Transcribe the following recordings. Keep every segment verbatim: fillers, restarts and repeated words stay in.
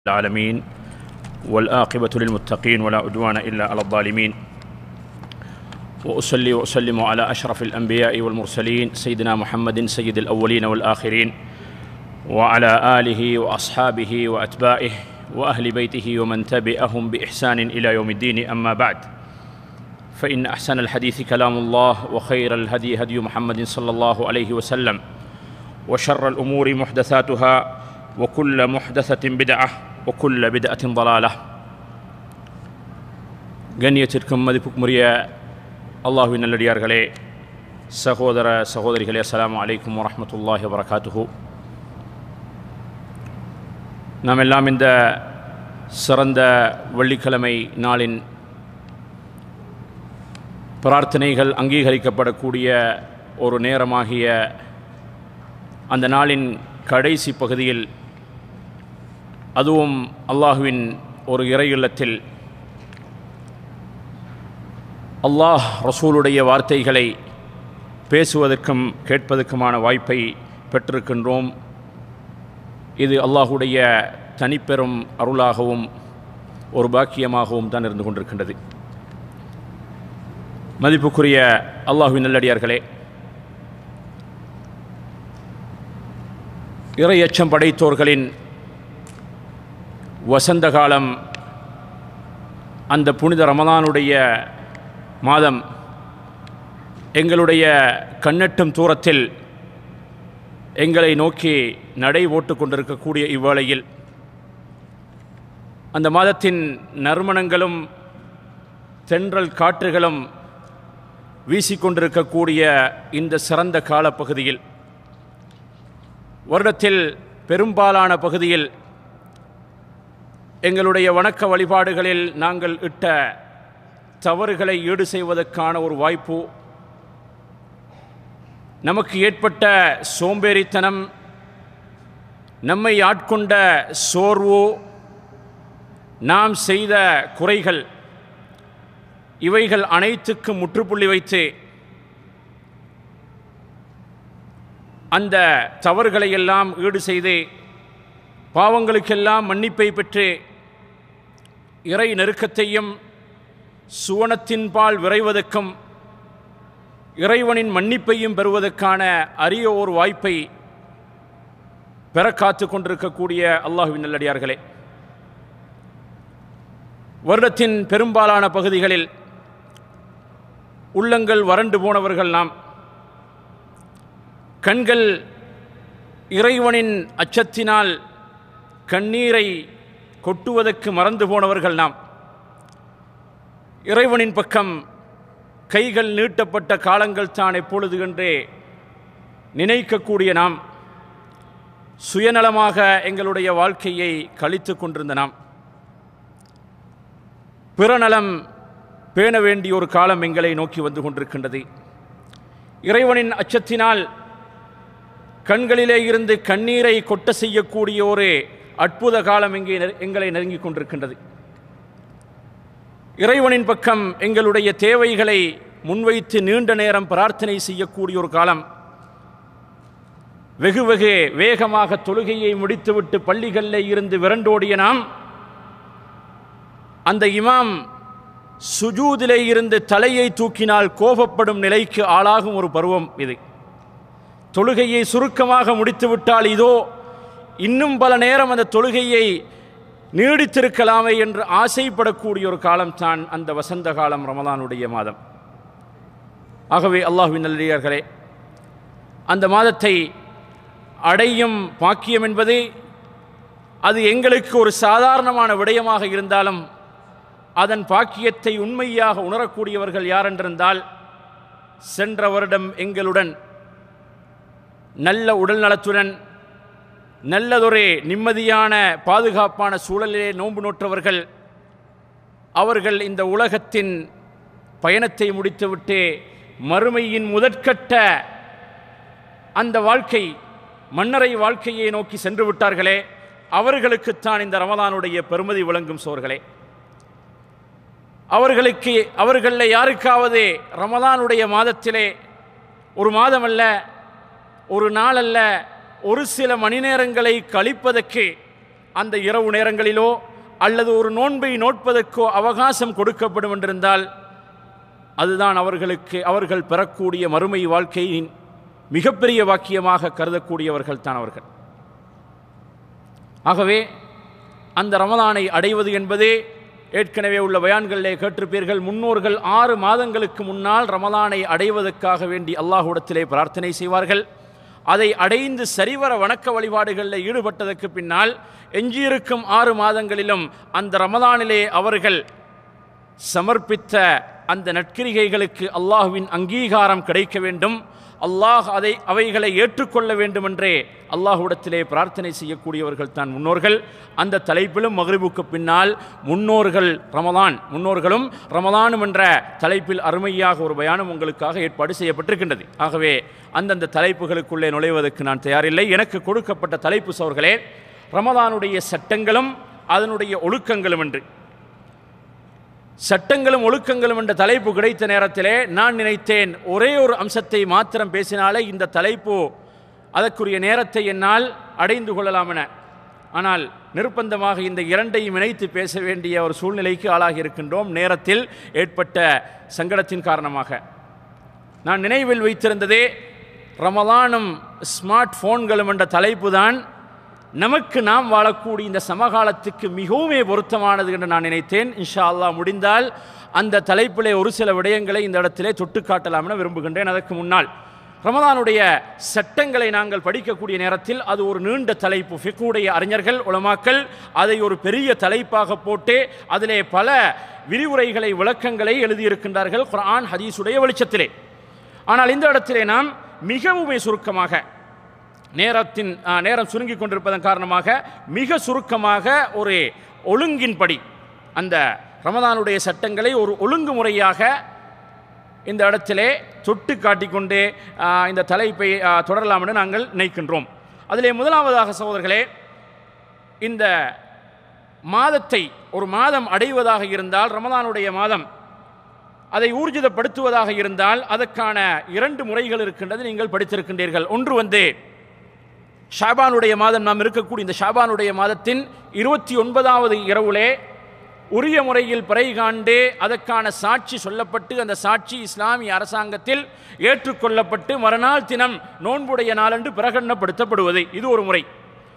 العالمين والآقبة للمتقين ولا عدوان إلا على الظالمين وأصلي وأسلم على أشرف الأنبياء والمرسلين سيدنا محمد سيد الأولين والآخرين وعلى آله وأصحابه وأتباعه وأهل بيته ومن تبعهم بإحسان إلى يوم الدين أما بعد فإن أحسن الحديث كلام الله وخير الهدي هدي محمد صلى الله عليه وسلم وشر الأمور محدثاتها وكل محدثة بدعة وكل بدعة ضلالة கண்ணியத்திற்கும் மதிப்புக்கும் உரிய அல்லாஹ்வின் நல்லடியார்களே, சகோதர சகோதரிகளே, அஸ்ஸலாமு அலைக்கும் வரஹ்மத்துல்லாஹி வபரகாத்துஹு. நாம் எல்லாம் இந்த சிறந்த வெள்ளிக்கிழமை நாளின் பிரார்த்தனைகள் அங்கீகரிக்கப்படக்கூடிய ஒரு நேரமாகிய அந்த நாளின் கடைசி பகுதியில், அதுவும் அல்லாஹுவின் ஒரு இறை இல்லத்தில் அல்லாஹ் ரசூலுடைய வார்த்தைகளை பேசுவதற்கும் கேட்பதற்குமான வாய்ப்பை பெற்றிருக்கின்றோம். இது அல்லாஹுடைய தனிப்பெரும் அருளாகவும் ஒரு பாக்கியமாகவும் தான் இருந்து கொண்டிருக்கின்றது. மதிப்புக்குரிய அல்லாஹுவின் நல்லடியார்களே, இறை அச்சம் படைத்தோர்களின் வசந்த காலம், அந்த புனித ரமலானுடைய மாதம் எங்களுடைய கண்ணெட்டும் தூரத்தில் எங்களை நோக்கி நடை போட்டு கொண்டிருக்கக்கூடிய இவ்வேளையில், அந்த மாதத்தின் நறுமணங்களும் தென்றல் காற்றுகளும் வீசிக்கொண்டிருக்கக்கூடிய இந்த சிறந்த காலப்பகுதியில், வருடத்தில் பெரும்பாலான பகுதியில் எங்களுடைய வணக்க வழிபாடுகளில் நாங்கள் இட்ட தவறுகளை ஈடு செய்வதற்கான ஒரு வாய்ப்பு, நமக்கு ஏற்பட்ட சோம்பேறித்தனம், நம்மை ஆட்கொண்ட சோர்வு, நாம் செய்த குறைகள், இவைகள் அனைத்துக்கும் முற்றுப்புள்ளி வைத்து அந்த தவறுகளை எல்லாம் ஈடு செய்து பாவங்களுக்கெல்லாம் மன்னிப்பை பெற்று இறை நெருக்கத்தையும் சுவனத்தின் பால் விரைவதற்கும் இறைவனின் மன்னிப்பையும் பெறுவதற்கான அரிய ஒரு வாய்ப்பை பெற காத்து கொண்டிருக்கக்கூடிய அல்லாஹ்வின் நல்லடியார்களே, வருடத்தின் பெரும்பாலான பகுதிகளில் உள்ளங்கள் வறண்டு போனவர்கள் நாம், கண்கள் இறைவனின் அச்சத்தினால் கண்ணீரை கொட்டுவதற்கு மறந்து போனவர்கள் நாம், இறைவனின் பக்கம் கைகள் நீட்டப்பட்ட காலங்கள் தான் எப்பொழுது என்றே நினைக்கக்கூடிய நாம், சுயநலமாக எங்களுடைய வாழ்க்கையை கழித்து கொண்டிருந்த நாம், பிறநலம் பேண வேண்டிய ஒரு காலம் எங்களை நோக்கி வந்து கொண்டிருக்கின்றது. இறைவனின் அச்சத்தினால் கண்களிலே இருந்து கண்ணீரை கொட்ட செய்யக்கூடிய ஒரு அற்புத காலம் எங்கே எங்களை நெருங்கி கொண்டிருக்கின்றது. இறைவனின் பக்கம் எங்களுடைய தேவைகளை முன்வைத்து நீண்ட நேரம் பிரார்த்தனை செய்யக்கூடிய ஒரு காலம், வெகு வெகு வேகமாக தொழுகையை முடித்துவிட்டு பள்ளிகளில் இருந்து விரண்டோடிய நாம், அந்த இமாம் சுஜூதிலே இருந்து தலையை தூக்கினால் கோபப்படும் நிலைக்கு ஆளாகும் ஒரு பருவம் இது. தொழுகையை சுருக்கமாக முடித்துவிட்டால் இதோ இன்னும் பல நேரம் அந்த தொழுகையை நீடித்திருக்கலாமே என்று ஆசைப்படக்கூடிய ஒரு காலம்தான் அந்த வசந்த காலம், ரமலானுடைய மாதம். ஆகவே அல்லாஹ்வின் நல்லடியார்களே, அந்த மாதத்தை அடையும் பாக்கியம் என்பது அது எங்களுக்கு ஒரு சாதாரணமான விடயமாக இருந்தாலும், அதன் பாக்கியத்தை உண்மையாக உணரக்கூடியவர்கள் யார் என்றிருந்தால், சென்ற வருடம் எங்களுடன் நல்ல உடல் நலத்துடன் நல்லதொரு நிம்மதியான பாதுகாப்பான சூழலிலே நோன்பு நோற்றவர்கள், அவர்கள் இந்த உலகத்தின் பயணத்தை முடித்துவிட்டு மறுமையின் முதற்கட்ட அந்த வாழ்க்கை, மன்னரை வாழ்க்கையை நோக்கி சென்று விட்டார்களே, அவர்களுக்குத்தான் இந்த ரமலானுடைய பெருமதி விளங்கும் சோர்களே. அவர்களுக்கு அவர்களில் யாருக்காவது ரமலானுடைய மாதத்திலே ஒரு மாதமல்ல, ஒரு நாள் அல்ல, ஒரு சில மணி நேரங்களை கழிப்பதற்கு அந்த இரவு நேரங்களிலோ அல்லது ஒரு நோன்பை நோட்பதற்கோ அவகாசம் கொடுக்கப்படும் என்றிருந்தால் அதுதான் அவர்களுக்கு அவர்கள் பெறக்கூடிய மறுமை வாழ்க்கையின் மிகப்பெரிய வாக்கியமாக கருதக்கூடியவர்கள் தான் அவர்கள். ஆகவே அந்த ரமலானை அடைவது என்பதே ஏற்கனவே உள்ள பயான்களிலே கேட்டிருப்பீர்கள், முன்னோர்கள் ஆறு மாதங்களுக்கு முன்னால் ரமலானை அடைவதற்காக வேண்டி அல்லாஹ்விடத்திலே பிரார்த்தனை செய்வார்கள். அதை அடைந்து சரிவர வணக்க வழிபாடுகளில் ஈடுபட்டதற்கு பின்னால் எஞ்சியிருக்கும் ஆறு மாதங்களிலும் அந்த ரமலானிலே அவர்கள் சமர்ப்பித்த அந்த நற்கிரிகைகளுக்கு அல்லாஹ்வின் அங்கீகாரம் கிடைக்க வேண்டும், அல்லாஹ் அதை அவைகளை ஏற்றுக்கொள்ள வேண்டும் என்றே அல்லாஹ்விடத்திலே பிரார்த்தனை செய்யக்கூடியவர்கள் தான் முன்னோர்கள். அந்த தலைப்பிலும் மக்ரிபுக்கு பின்னால் முன்னோர்கள் ரமலான் முன்னோர்களும் ரமலானும் என்ற தலைப்பில் அருமையாக ஒரு பயானம் உங்களுக்காக ஏற்பாடு செய்யப்பட்டிருக்கின்றது. ஆகவே அந்தந்த தலைப்புகளுக்குள்ளே நுழைவதற்கு நான் தயாரில்லை. எனக்கு கொடுக்கப்பட்ட தலைப்பு சோர்களே ரமலானுடைய சட்டங்களும் அதனுடைய ஒழுக்கங்களும் என்று. சட்டங்களும் ஒழுக்கங்களும் என்ற தலைப்பு கிடைத்த நேரத்திலே நான் நினைத்தேன் ஒரே ஒரு அம்சத்தை மாத்திரம் பேசினாலே இந்த தலைப்பு அதற்குரிய நேரத்தை என்னால் அடைந்து கொள்ளலாம் என. ஆனால் நிர்பந்தமாக இந்த இரண்டையும் இணைத்து பேச வேண்டிய ஒரு சூழ்நிலைக்கு ஆளாகி இருக்கின்றோம் நேரத்தில் ஏற்பட்ட சங்கடத்தின் காரணமாக. நான் நினைவில் வைத்திருந்ததே ரமலானும் ஸ்மார்ட் போன்களும் என்ற தலைப்பு தான் நமக்கு நாம் வாழக்கூடிய இந்த சமகாலத்துக்கு மிகவுமே பொருத்தமானது என்று நான் நினைத்தேன். இன்ஷா அல்லாஹ் முடிந்தால் அந்த தலைப்பிலே ஒரு சில விடயங்களை இந்த இடத்திலே தொட்டு காட்டலாம் என விரும்புகின்றேன். அதற்கு முன்னால் ரமலானுடைய சட்டங்களை நாங்கள் படிக்கக்கூடிய நேரத்தில் அது ஒரு நீண்ட தலைப்பு. ஃபிக்ஹுடைய அறிஞர்கள் உலமாக்கள் அதை ஒரு பெரிய தலைப்பாக போட்டு அதிலே பல விரிவுரைகளை விளக்கங்களை எழுதியிருக்கின்றார்கள் குர்ஆன் ஹதீஸுடைய வெளிச்சத்திலே. ஆனால் இந்த இடத்திலே நாம் மிகவுமே சுருக்கமாக நேரத்தின் நேரம் சுருங்கி கொண்டிருப்பதன் காரணமாக மிக சுருக்கமாக ஒரு ஒழுங்கின்படி அந்த ரமலானுடைய சட்டங்களை ஒரு ஒழுங்குமுறையாக இந்த இடத்திலே தொட்டு காட்டிக்கொண்டே இந்த தலைப்பை தொடரலாம் என்று நாங்கள் நினைக்கின்றோம். அதிலே முதலாவதாக சகோதரர்களே, இந்த மாதத்தை ஒரு மாதம் அடைவதாக இருந்தால் ரமலானுடைய மாதம் அதை ஊர்ஜிதப்படுத்துவதாக இருந்தால் அதற்கான இரண்டு முறைகள் இருக்கின்றது, நீங்கள் படித்திருக்கின்றீர்கள். ஒன்று வந்து ஷாபானுடைய மாதம் நாம் இருக்கக்கூடிய இந்த ஷாபானுடைய மாதத்தின் இருபத்தி ஒன்பதாவது இரவுலே உரிய முறையில் பிறை காண்டே அதற்கான சாட்சி சொல்லப்பட்டு அந்த சாட்சி இஸ்லாமிய அரசாங்கத்தில் ஏற்றுக்கொள்ளப்பட்டு மறுநாள் தினம் நோன்புடைய நாளன்று பிரகடனப்படுத்தப்படுவது இது ஒரு முறை.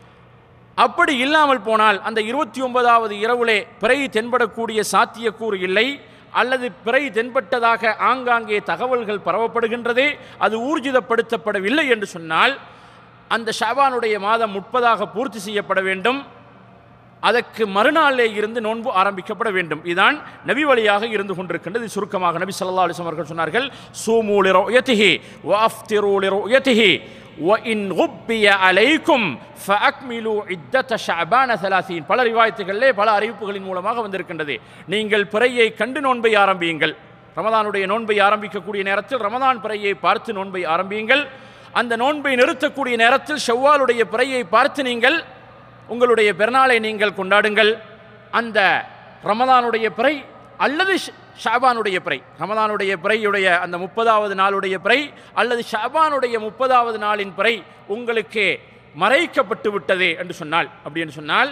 அப்படி இல்லாமல் போனால் அந்த இருபத்தி ஒன்பதாவது இரவுலே பிறை தென்படக்கூடிய சாத்தியக்கூறு இல்லை அல்லது பிறை தென்பட்டதாக ஆங்காங்கே தகவல்கள் பரவப்படுகின்றது, அது ஊர்ஜிதப்படுத்தப்படவில்லை என்று சொன்னால் அந்த ஷாபானுடைய மாதம் முப்பதாக பூர்த்தி செய்யப்பட வேண்டும். அதற்கு மறுநாளே இருந்து நோன்பு ஆரம்பிக்கப்பட வேண்டும். இதுதான் நபி வழியாக இருந்து கொண்டிருக்கின்றது. சுருக்கமாக நபி ஸல்லல்லாஹு அலைஹி வஸல்லம் அவர்கள் சொன்னார்கள், சூமு லிருயதிஹி வ அஃப்திரு லிருயதிஹி வ இன் குப்பிய அலைக்கும் ஃபஅக்மிலு இத்தத ஷஅபான ஸலாஸீன். பல ரிவாயத்துகளிலே பல அறிவிப்புகளின் மூலமாக வந்திருக்கின்றது. நீங்கள் பிறையை கண்டு நோன்பை ஆரம்பியுங்கள். ரமலானுடைய நோன்பை ஆரம்பிக்கக்கூடிய நேரத்தில் ரமலான் பிறையை பார்த்து நோன்பை ஆரம்பியுங்கள். அந்த நோன்பை நிறுத்தக்கூடிய நேரத்தில் ஷவ்வாலுடைய பிறையை பார்த்து நீங்கள் உங்களுடைய பெருநாளை நீங்கள் கொண்டாடுங்கள். அந்த ரமலானுடைய பிறை அல்லது ஷாபானுடைய பிறை, ரமலானுடைய பிறையுடைய அந்த முப்பதாவது நாளுடைய பிறை அல்லது ஷாபானுடைய முப்பதாவது நாளின் பிறை உங்களுக்கு மறைக்கப்பட்டு விட்டது என்று சொன்னால், அப்படி என்று சொன்னால்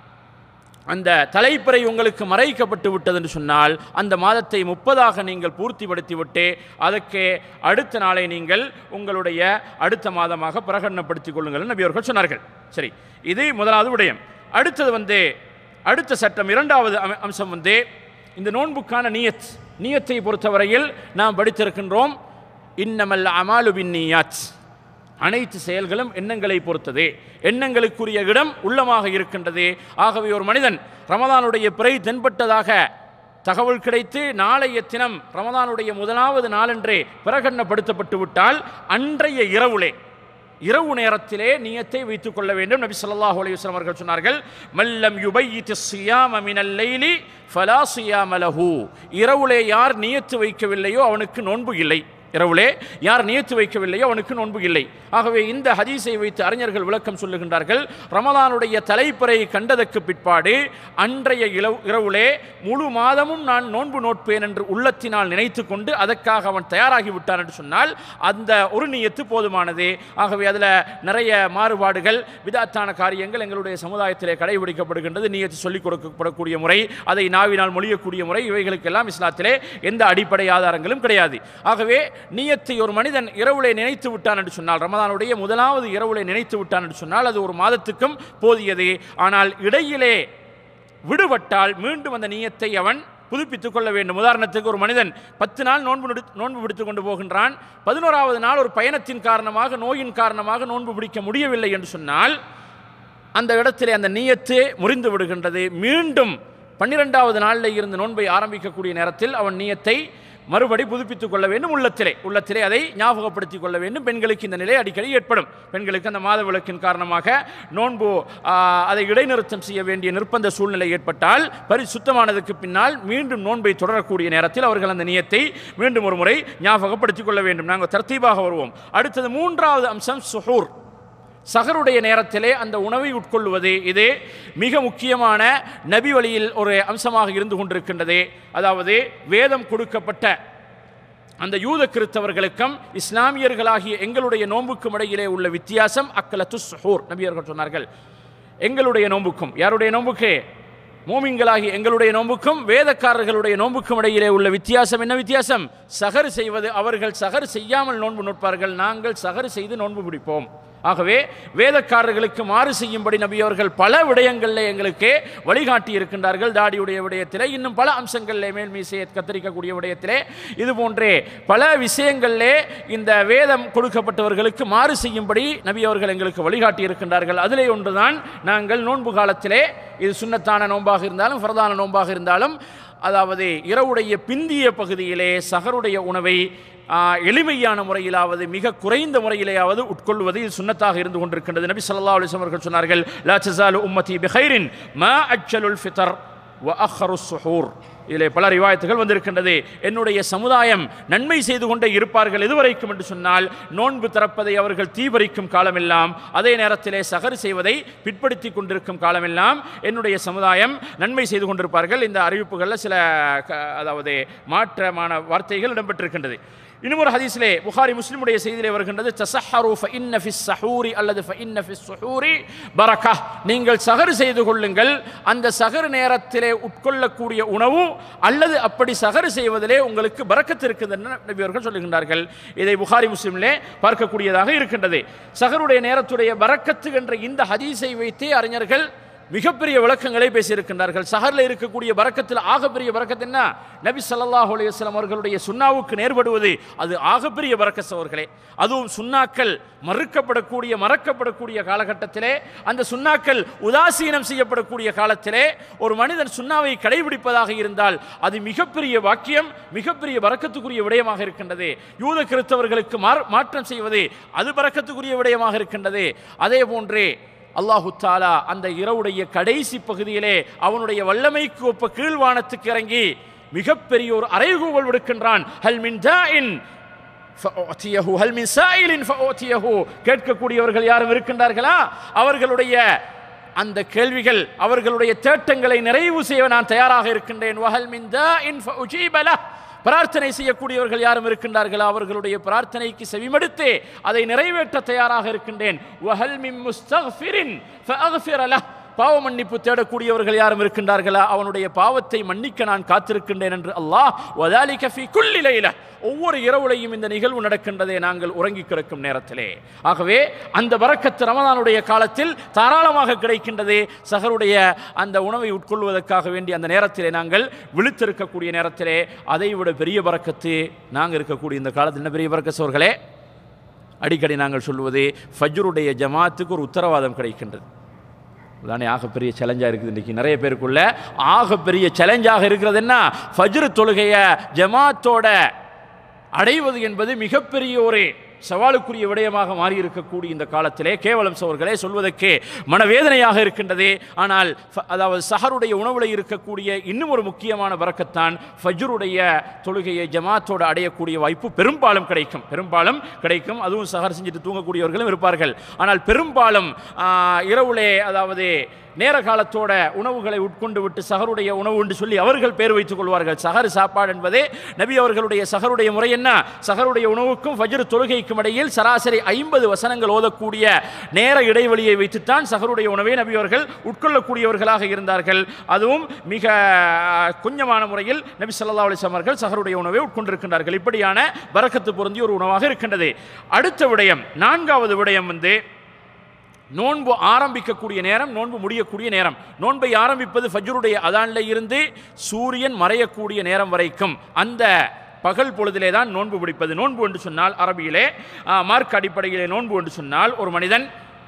அந்த தலைப்பிறை உங்களுக்கு மறைக்கப்பட்டு விட்டது என்று சொன்னால் அந்த மாதத்தை முப்பதாக நீங்கள் பூர்த்திப்படுத்திவிட்டு அதற்கு அடுத்த நாளை நீங்கள் உங்களுடைய அடுத்த மாதமாக பிரகடனப்படுத்திக் கொள்ளுங்கள் நபி அவர்கள் சொன்னார்கள். சரி, இது முதலாவது விடயம். அடுத்தது வந்து அடுத்த சட்டம் இரண்டாவது அம்சம் வந்து இந்த நோன்புக்கான நியத். நியத்தை பொறுத்தவரையில் நாம் படித்திருக்கின்றோம், இன்னமல் அமாலு பின் நியாத், அனைத்து செயல்களும் எண்ணங்களை பொறுத்தது, எண்ணங்களுக்குரிய இடம் உள்ளமாக இருக்கின்றது. ஆகவே ஒரு மனிதன் ரமலானுடைய பிறை தென்பட்டதாக தகவல் கிடைத்து நாளைய தினம் ரமலானுடைய முதலாவது நாளன்றே பிரகடனப்படுத்தப்பட்டு விட்டால் அன்றைய இரவுலே இரவு நேரத்திலே நியத்தை வைத்துக் கொள்ள வேண்டும். நபி ஸல்லல்லாஹு அலைஹி வஸல்லம் அவர்கள் சொன்னார்கள், மல்லம் யுபையித் ஸியாம மினல் லைலி ஃபலா ஸியாம லஹு. இரவுலே யார் நியத்து வைக்கவில்லையோ அவனுக்கு நோன்பு இல்லை. இரவுலே யார் நியத்து வைக்கவில்லையோ அவனுக்கு நோன்பு இல்லை. ஆகவே இந்த ஹதீஸை வைத்து அறிஞர்கள் விளக்கம் சொல்லுகின்றார்கள். ரமலானுடைய தலைப்பறை கண்டதற்கு பிற்பாடு அன்றைய இரவுலே முழு மாதமும் நான் நோன்பு நோட்பேன் என்று உள்ளத்தினால் நினைத்து கொண்டு அதற்காக அவன் தயாராகிவிட்டான் என்று சொன்னால் அந்த ஒரு நியத்து போதுமானது. ஆகவே அதில் நிறைய மாறுபாடுகள் விதாத்தான காரியங்கள் எங்களுடைய சமுதாயத்திலே கடைபிடிக்கப்படுகின்றது. நியத்து சொல்லிக் கொடுக்கப்படக்கூடிய முறை, அதை நாவினால் மொழியக்கூடிய முறை, இவைகளுக்கெல்லாம் இஸ்லாத்திலே எந்த அடிப்படை ஆதாரங்களும் கிடையாது. ஆகவே நியத்தை ஒரு மனிதன் இரவுலே நினைத்து விட்டான் என்று சொன்னால், ரமதானுடைய முதலாவது இரவுலே நினைத்து விட்டான் என்று சொன்னால் அது ஒரு மாதத்துக்கும் போதியது. ஆனால் இடையிலே விடுபட்டால் மீண்டும் அந்த நியத்தை அவன் புதுப்பித்துக் கொள்ள வேண்டும். உதாரணத்துக்கு ஒரு மனிதன் பத்து நாள் நோன்பு நோன்பு பிடித்துக் கொண்டு போகின்றான். பதினோராவது நாள் ஒரு பயணத்தின் காரணமாக நோயின் காரணமாக நோன்பு பிடிக்க முடியவில்லை என்று சொன்னால் அந்த இடத்திலே அந்த நியத்து முறிந்து விடுகின்றது. மீண்டும் பன்னிரெண்டாவது நாளில் இருந்து நோன்பை ஆரம்பிக்கக்கூடிய நேரத்தில் அவன் நியத்தை மறுபடி புதுப்பித்துக் கொள்ள வேண்டும். உள்ளத்திலே உள்ளத்திலே அதை ஞாபகப்படுத்திக் கொள்ள வேண்டும். பெண்களுக்கு இந்த நிலை அடிக்கடி ஏற்படும். பெண்களுக்கு அந்த மாத விளக்கின் காரணமாக நோன்பு அதை இடைநிறுத்தம் செய்ய வேண்டிய நிர்பந்த சூழ்நிலை ஏற்பட்டால் பரிசுத்தமானதுக்கு பின்னால் மீண்டும் நோன்பை தொடரக்கூடிய நேரத்தில் அவர்கள் அந்த நியத்தை மீண்டும் ஒரு முறை ஞாபகப்படுத்திக் கொள்ள வேண்டும். நாங்கள் தர்த்தீபாக வருவோம். அடுத்தது மூன்றாவது அம்சம் சுஹூர், சஹருடைய நேரத்திலே அந்த உணவை உட்கொள்வது. இது மிக முக்கியமான நபி வழியில் ஒரு அம்சமாக இருந்து கொண்டிருக்கின்றது. அதாவது வேதம் கொடுக்கப்பட்ட அந்த யூத கிறிஸ்தவர்களுக்கும் இஸ்லாமியர்களாகிய எங்களுடைய நோன்புக்கும் இடையிலே உள்ள வித்தியாசம் அக்கலத்து சுஹூர். நபியர்கள் சொன்னார்கள், எங்களுடைய நோன்புக்கும், யாருடைய நோன்புக்கு? மோமின்களாகி எங்களுடைய நோன்புக்கும் வேதக்காரர்களுடைய நோன்புக்கும் இடையிலே உள்ள வித்தியாசம் என்ன வித்தியாசம்? சஹர் செய்வது. அவர்கள் சஹர் செய்யாமல் நோன்பு நோட்பார்கள், நாங்கள் சஹர் செய்து நோன்பு பிடிப்போம். ஆகவே வேதக்காரர்களுக்கு மாறு செய்யும்படி நபி அவர்கள் பல விடயங்களில் எங்களுக்கு வழிகாட்டி இருக்கின்றார்கள். தாடியுடைய விடயத்திலே, இன்னும் பல அம்சங்களிலே, மேல் மீசையை கத்தரிக்கக்கூடிய விடயத்திலே, இது போன்றே பல விஷயங்களிலே இந்த வேதம் கொடுக்கப்பட்டவர்களுக்கு மாறு செய்யும்படி நபி அவர்கள் எங்களுக்கு வழிகாட்டி இருக்கின்றார்கள். அதிலே ஒன்றுதான் நாங்கள் நோன்பு காலத்திலே, இது சுன்னத்தான நோன்பாக இருந்தாலும் ஃபர்தான நோன்பாக இருந்தாலும், அதாவது இரவுடைய பிந்திய பகுதியிலே சஹருடைய உணவை எளிமையான முறையிலாவது மிக குறைந்த முறையிலேயாவது உட்கொள்வது இது சுன்னத்தாக இருந்து கொண்டிருக்கின்றது. நபி ஸல்லல்லாஹு அலைஹி வஸல்லம் அவர்கள் சொன்னார்கள், லா தஸாலு உம்மதி பிகைரின் மா அஜ்ஜலுல் ஃபித்ர் வ அக்ஹருஸ் சுஹூர். இதிலே பல ரிவாயத்துகள் வந்திருக்கின்றது. என்னுடைய சமுதாயம் நன்மை செய்து கொண்டே இருப்பார்கள் எதுவரைக்கும் என்று சொன்னால், நோன்பு திறப்பதை அவர்கள் தீபரிக்கும் காலமெல்லாம், அதே நேரத்திலே சஹர் செய்வதை பிற்படுத்தி கொண்டிருக்கும் காலமெல்லாம் என்னுடைய சமுதாயம் நன்மை செய்து கொண்டிருப்பார்கள். இந்த அறிவிப்புகளில் சில அதாவது மாற்றமான வார்த்தைகள் இடம்பெற்றிருக்கின்றது. இன்னும் ஒரு ஹதீஸிலே புகாரி முஸ்லிமுடைய செய்தியிலே வருகின்றது, தஸஹரு ஃபஇன்ன ஃபிஸ் ஸஹூரி அல்லது ஃபஇன்ன ஃபிஸ் ஸுஹூரி பரக்கா. நீங்கள் சஹர் செய்து கொள்ளுங்கள், அந்த சஹர் நேரத்திலே உட்கொள்ளக்கூடிய உணவு அல்லது அப்படி சஹர் செய்வதிலே உங்களுக்கு பரக்கத்து இருக்குது என்று நபி அவர்கள் சொல்லுகின்றார்கள். இதை புகாரி முஸ்லிமிலே பார்க்கக்கூடியதாக இருக்கின்றது. சஹருடைய நேரத்துடைய பரக்கத்து என்ற இந்த ஹதீஸை வைத்தே அறிஞர்கள் மிகப்பெரிய விளக்கங்களை பேசியிருக்கின்றார்கள். சஹரில் இருக்கக்கூடிய பரக்கத்தில் ஆகப்பெரிய பரக்கத் என்ன? நபி ஸல்லல்லாஹு அலைஹி வஸல்லம் அவர்களுடைய சுன்னாவுக்கு நேர்படுவது, அது ஆகப்பெரிய பரக்கத் அவர்களே. அதுவும் சுன்னாக்கள் மறுக்கப்படக்கூடிய மறக்கப்படக்கூடிய காலகட்டத்திலே, அந்த சுன்னாக்கள் உதாசீனம் செய்யப்படக்கூடிய காலத்திலே ஒரு மனிதன் சுன்னாவை கடைபிடிப்பதாக இருந்தால் அது மிகப்பெரிய வாக்கியம், மிகப்பெரிய பரக்கத்துக்குரிய விடயமாக இருக்கின்றது. யூத கிறிஸ்தவர்களுக்கு மாற்றம் செய்வது அது பரக்கத்துக்குரிய விடயமாக இருக்கின்றது. அதே போன்றே அல்லாஹு தஆலா அந்த இரவுடைய கடைசி பகுதியிலே அவனுடைய வல்லமைக்கு ஒப்ப கீழ்வானத்துக்கு இறங்கி மிகப்பெரிய ஒரு அறைகூவல் விடுக்கின்றான். ஹல் மின் தாஇன் ஃபஅதியஹு ஹல் மின் சாயிலின் ஃபஅதியஹு. கேட்கக்கூடியவர்கள் யாரும் இருக்கின்றார்களா? அவர்களுடைய அந்த கேள்விகள், அவர்களுடைய தேட்டங்களை நிறைவு செய்ய நான் தயாராக இருக்கின்றேன். வஹல் மின் தாஇன் ஃபஉஜீப லஹ். பிரார்த்தனை செய்யக்கூடியவர்கள் யாரும் இருக்கின்றார்களா? அவர்களுடைய பிரார்த்தனைக்கு செவிமடுத்து அதை நிறைவேற்ற தயாராக இருக்கின்றேன். வஹல் மின் முஸ்தக்ஃபிரின் ஃபஅக்ஃபிர லஹ். பாவ மன்னிப்பு தேடக்கூடியவர்கள் யாரும் இருக்கின்றார்களா? அவனுடைய பாவத்தை மன்னிக்க நான் காத்திருக்கின்றேன் என்று அல்லாஹ் வதாலிக ஃபீ குல்லி லைலா. ஒவ்வொரு இரவுலையும் இந்த நிகழ்வு நடக்கின்றதே நாங்கள் உறங்கி கிடக்கும் நேரத்திலே. ஆகவே அந்த பரக்கத்து ரமதானுடைய காலத்தில் தாராளமாக கிடைக்கின்றது. சஹருடைய அந்த உணவை உட்கொள்வதற்காக வேண்டிய அந்த நேரத்திலே நாங்கள் விழித்திருக்கக்கூடிய நேரத்திலே அதைவிட பெரிய பரக்கத்து நாங்கள் இருக்கக்கூடிய இந்த காலத்தில் என்ன பெரிய பரக்கத் அவர்களே? அடிக்கடி நாங்கள் சொல்லுவது, ஃபஜ்ருடைய ஜமாத்துக்கு ஒரு உத்தரவாதம் கிடைக்கின்றது. தானே ஆகப்பெரிய சேலஞ்சாக இருக்குது. இன்றைக்கி நிறைய பேருக்குள்ள ஆகப்பெரிய சேலஞ்சாக இருக்கிறது என்ன? ஃபஜ்ர் தொழுகையை ஜமாத்தோட அடைவது என்பது மிகப்பெரிய ஒரு சவாலுக்குரிய விடயமாக மாறியிருக்கக்கூடிய இந்த காலத்திலே கேவலம் சோர்களே சொல்வதற்கே மனவேதனையாக இருக்கின்றது. ஆனால் அதாவது சஹருடைய உணவில் இருக்கக்கூடிய இன்னும் ஒரு முக்கியமான பரக்கத்தான் ஃபஜ்ருடைய தொழுகையை ஜமாத்தோடு அடையக்கூடிய வாய்ப்பு பெரும்பாலும் கிடைக்கும் பெரும்பாலும் கிடைக்கும் அதுவும் சஹர் செஞ்சுட்டு தூங்கக்கூடியவர்களும் இருப்பார்கள். ஆனால் பெரும்பாலும் இரவுலே அதாவது நேர காலத்தோட உணவுகளை உட்கொண்டு விட்டு சஹருடைய உணவு என்று சொல்லி அவர்கள் பேர் வைத்துக் கொள்வார்கள். சஹர் சாப்பாடு என்பதே நபி அவர்களுடைய சஹருடைய முறை என்ன? சஹருடைய உணவுக்கும் ஃபஜ்ர் தொழுகைக்கும் இடையில் சராசரி ஐம்பது வசனங்கள் ஓதக்கூடிய நேர இடைவெளியை வைத்துத்தான் சஹருடைய உணவை நபி அவர்கள் உட்கொள்ளக்கூடியவர்களாக இருந்தார்கள். அதுவும் மிக கொஞ்சமான முறையில் நபி ஸல்லல்லாஹு அலைஹி வஸல்லம் அவர்கள் சஹருடைய உணவை உட்கொண்டிருக்கின்றார்கள். இப்படியான பரக்கத்து பொருந்திய ஒரு உணவாக இருக்கின்றது. அடுத்த விடயம், நான்காவது விடயம் வந்து நோன்பு ஆரம்பிக்கக்கூடிய நேரம், நோன்பு முடியக்கூடிய நேரம். நோன்பை ஆரம்பிப்பது ஃபஜ்ருடைய அதானில் இருந்து சூரியன் மறையக்கூடிய நேரம் வரைக்கும் அந்த பகல் பொழுதிலே தான் நோன்பு பிடிப்பது. நோன்பு என்று சொன்னால் அரபியிலே மார்க் அடிப்படையிலே நோன்பு என்று சொன்னால் ஒரு மனிதன்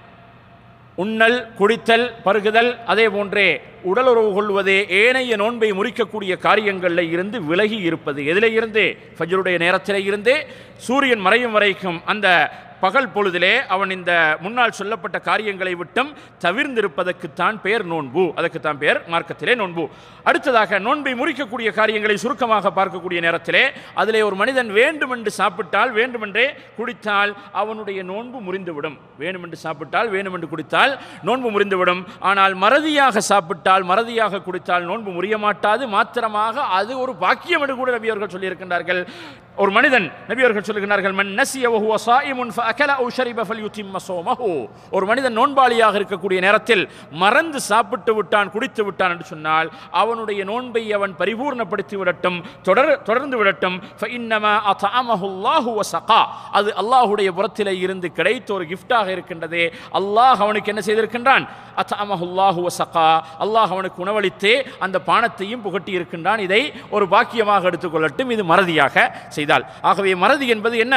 உண்ணல், குடித்தல், பருகுதல், அதே போன்றே உடலுறவு கொள்வதே ஏனைய நோன்பை முறிக்கக்கூடிய காரியங்களில் இருந்து விலகி இருப்பது. எதிலே இருந்து? ஃபஜ்ருடைய நேரத்திலே இருந்து சூரியன் மறையும் வரைக்கும் அந்த பகல் பொழுதிலே அவன் இந்த முன்னால் சொல்லப்பட்ட காரியங்களை விட்டும் தவிர்ந்திருப்பதற்குத்தான் பெயர் நோன்பு. அதற்குத்தான் பெயர் மார்க்கத்திலே நோன்பு. அடுத்ததாக நோன்பை முறிக்கக்கூடிய காரியங்களை சுருக்கமாக பார்க்கக்கூடிய நேரத்திலே அதிலே ஒரு மனிதன் வேண்டுமென்று சாப்பிட்டால், வேண்டுமென்றே குடித்தால் அவனுடைய நோன்பு முறிந்துவிடும். வேண்டுமென்று சாப்பிட்டால், வேண்டுமென்று குடித்தால் நோன்பு முறிந்துவிடும். ஆனால் மறதியாக சாப்பிட்டால், மறதியாக குடித்தால் நோன்பு முறிய மாட்டாது. மாத்திரமாக அது ஒரு பாக்கியம் என்று கூட நபி அவர்கள் சொல்லியிருக்கின்றார்கள். ஒரு மனிதன் நபி அவர்கள் சொல்லுகிறார்கள், மன் நஸிய வஹுவ ஸாயிமுன் ஃபஅகல அவ் ஷரிப ஃபல்யுதிம்ம ஸௌமஹு. ஒரு மனிதன் நோன்பாளியாக இருக்கக்கூடிய நேரத்தில் மறந்து சாப்பிட்டு விட்டான், குடித்து விட்டான் என்று சொன்னால் அவனுடைய நோன்பை அவன் பரிபூர்ணப்படுத்தி விடட்டும், தொடர் தொடர்ந்து விடட்டும். ஃபஇன்னமா அத்அமஹு அல்லாஹு வ ஸகா. அது அல்லாஹ்வுடைய புறத்திலே இருந்து கிடைத்த ஒரு கிஃப்டாக இருக்கின்றது. அல்லாஹ் அவனுக்கு என்ன செய்திருக்கின்றான்? அத்அமஹு அல்லாஹு வ ஸகா. அல்லாஹ் அவனுக்கு உணவளித்து அந்த பானத்தையும் புகட்டி இருக்கின்றான். இதை ஒரு பாக்கியமாக எடுத்துக்கொள்ளட்டும், இது மறதியாக செய்தால். ஆகவே மறதி என்பது என்ன?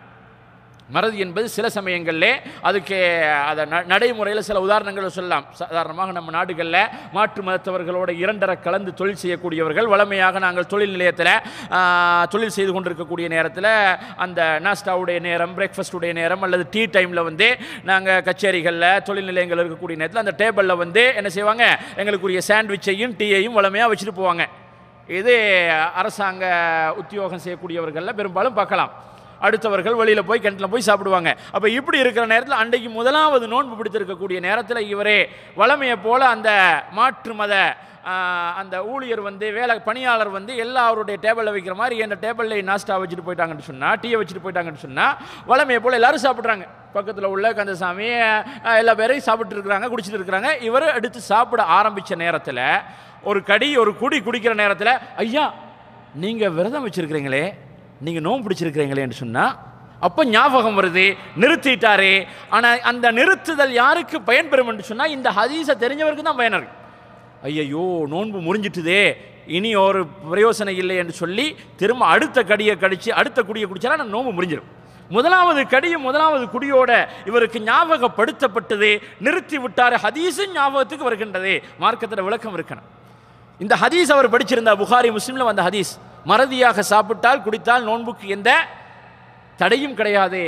மறதி என்பது சில சமயங்களில் அதுக்கு அதை நடைமுறையில் சில உதாரணங்களை சொல்லலாம். சாதாரணமாக நம்ம நாடுகளில் மாற்று மதத்தவர்களோட இரண்டரை கலந்து தொழில் செய்யக்கூடியவர்கள் வளமையாக நாங்கள் தொழில் நிலையத்தில் தொழில் செய்து கொண்டிருக்கக்கூடிய நேரத்தில் அந்த நாஸ்டாவுடைய நேரம், பிரேக்ஃபாஸ்டுடைய நேரம் அல்லது டீ டைமில் வந்து நாங்கள் கச்சேரிகளில் தொழில் நிலையங்கள் இருக்கக்கூடிய நேரத்தில் அந்த டேபிளில் வந்து என்ன செய்வாங்க, எங்களுக்குரிய சாண்ட்விச்சையும் டீயையும் வளமையாக வச்சுட்டு போவாங்க. இது அரசாங்க உத்தியோகம் செய்யக்கூடியவர்களில் பெரும்பாலும் பார்க்கலாம். அடுத்தவர்கள் வெளியில் போய் கிணற்றில் போய் சாப்பிடுவாங்க. அப்போ இப்படி இருக்கிற நேரத்தில் அன்றைக்கு முதலாவது நோன்பு பிடித்திருக்கக்கூடிய நேரத்தில் இவரே வளமையை போல் அந்த மாற்று மத அந்த ஊழியர் வந்து வேலை பணியாளர் வந்து எல்லாருடைய டேபிளில் வைக்கிற மாதிரி எந்த டேபிளில் நாஸ்டா வச்சுட்டு போயிட்டாங்கன்னு சொன்னால், டீயை வச்சுட்டு போயிட்டாங்கன்னு சொன்னால் வளமையை போல் எல்லோரும் சாப்பிட்றாங்க. பக்கத்தில் உள்ள கந்தசாமி எல்லா பேரையும் சாப்பிட்டு இருக்கிறாங்க, குடிச்சிட்டு இருக்கிறாங்க. இவர் எடுத்து சாப்பிட ஆரம்பித்த நேரத்தில் ஒரு கடி ஒரு குடி குடிக்கிற நேரத்தில், ஐயா நீங்கள் விரதம் வச்சுருக்கிறீங்களே, நீங்கள் நோன்பு பிடிச்சிருக்கிறீங்களே என்று சொன்னால் அப்போ ஞாபகம் வருது, நிறுத்திட்டாரே. ஆனால் அந்த நிறுத்துதல் யாருக்கு பயன்பெறும் என்று சொன்னால் இந்த ஹதீஸை தெரிஞ்சவருக்கு தான் பயனர். ஐயையோ நோன்பு முறிஞ்சிட்டுதே, இனி ஒரு பிரயோசனம் இல்லை என்று சொல்லி திரும்ப அடுத்த கடியை கடித்து அடுத்த குடியை குடிச்சாலும் நான் நோன்பு முறிஞ்சிடும். முதலாவது கடியும் முதலாவது குடியோட இவருக்கு ஞாபகப்படுத்தப்பட்டது, நிறுத்தி விட்டார். ஹதீஸும் ஞாபகத்துக்கு வருகின்றது. மார்க்கத்தில் விளக்கம் இருக்கணும். இந்த ஹதீஸ் அவர் படிச்சிருந்தா, புகாரி முஸ்லிமில் வந்த ஹதீஸ். மறதியாக சாப்பிட்டால் குடித்தால் நோன்புக்கு எந்த தடையும் கிடையாது.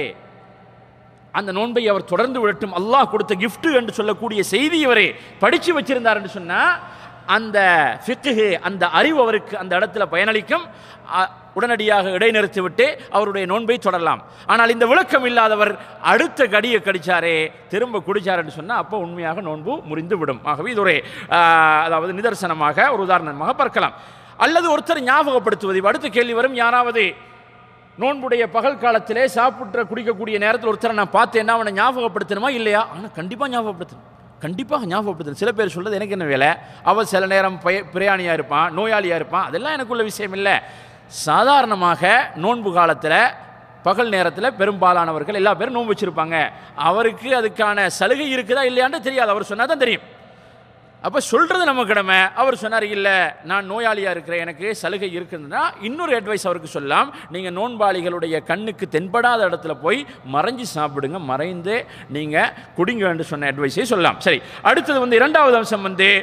அந்த நோன்பை அவர் தொடர்ந்து விடட்டும், அல்லாஹ் கொடுத்த கிஃப்ட் என்று சொல்லக்கூடிய செய்தி இவரே படித்து வச்சிருந்தார் என்று சொன்னால் அந்த ஃபிக்ஹ், அந்த அறிவு அவருக்கு அந்த இடத்துல பயனளிக்கும். உடனடியாக இடைநிறுத்தி விட்டு அவருடைய நோன்பை தொடரலாம். ஆனால் இந்த விளக்கம் இல்லாதவர் அடுத்த கடியை கடிச்சாரே, திரும்ப குடிச்சார் என்று சொன்னால் அப்போ உண்மையாக நோன்பு முறிந்து விடும். ஆகவே இது ஒரு அதாவது நிதர்சனமாக ஒரு உதாரணமாக பார்க்கலாம். அல்லது ஒருத்தர் ஞாபகப்படுத்துவது. அடுத்த கேள்வி வரும், யாராவது நோன்புடைய பகல் காலத்திலே சாப்பிட்ற குடிக்கக்கூடிய நேரத்தில் ஒருத்தரை நான் பார்த்தேன்னா அவனை ஞாபகப்படுத்தணுமா இல்லையா? ஆனால் கண்டிப்பாக ஞாபகப்படுத்தணும், கண்டிப்பாக ஞாபகப்படுத்தணும். சில பேர் சொல்கிறது எனக்கு என்ன வேலை, அவள் சில நேரம் பய பிரயாணியாக இருப்பான், நோயாளியாக இருப்பான், அதெல்லாம் எனக்குள்ள விஷயம் இல்லை. சாதாரணமாக நோன்பு காலத்தில் பகல் நேரத்தில் பெரும்பாலானவர்கள் எல்லா பேரும் நோன்பு வச்சுருப்பாங்க. அவருக்கு அதுக்கான சலுகை இருக்குதா இல்லையான்னு தெரியாது, அவர் சொன்னால் தான் தெரியும். அப்போ சொல்கிறது நம்ம கடமை. அவர் சொன்னார், இல்லை நான் நோயாளியாக இருக்கிறேன், எனக்கு சலுகை இருக்குதுன்னா இன்னொரு அட்வைஸ் அவருக்கு சொல்லலாம். நீங்கள் நோன்பாளிகளுடைய கண்ணுக்கு தென்படாத இடத்துல போய் மறைஞ்சு சாப்பிடுங்க, மறைந்து நீங்கள் குடிங்க என்று சொன்ன அட்வைஸை சொல்லலாம். சரி, அடுத்தது வந்து இரண்டாவது அம்சம் வந்து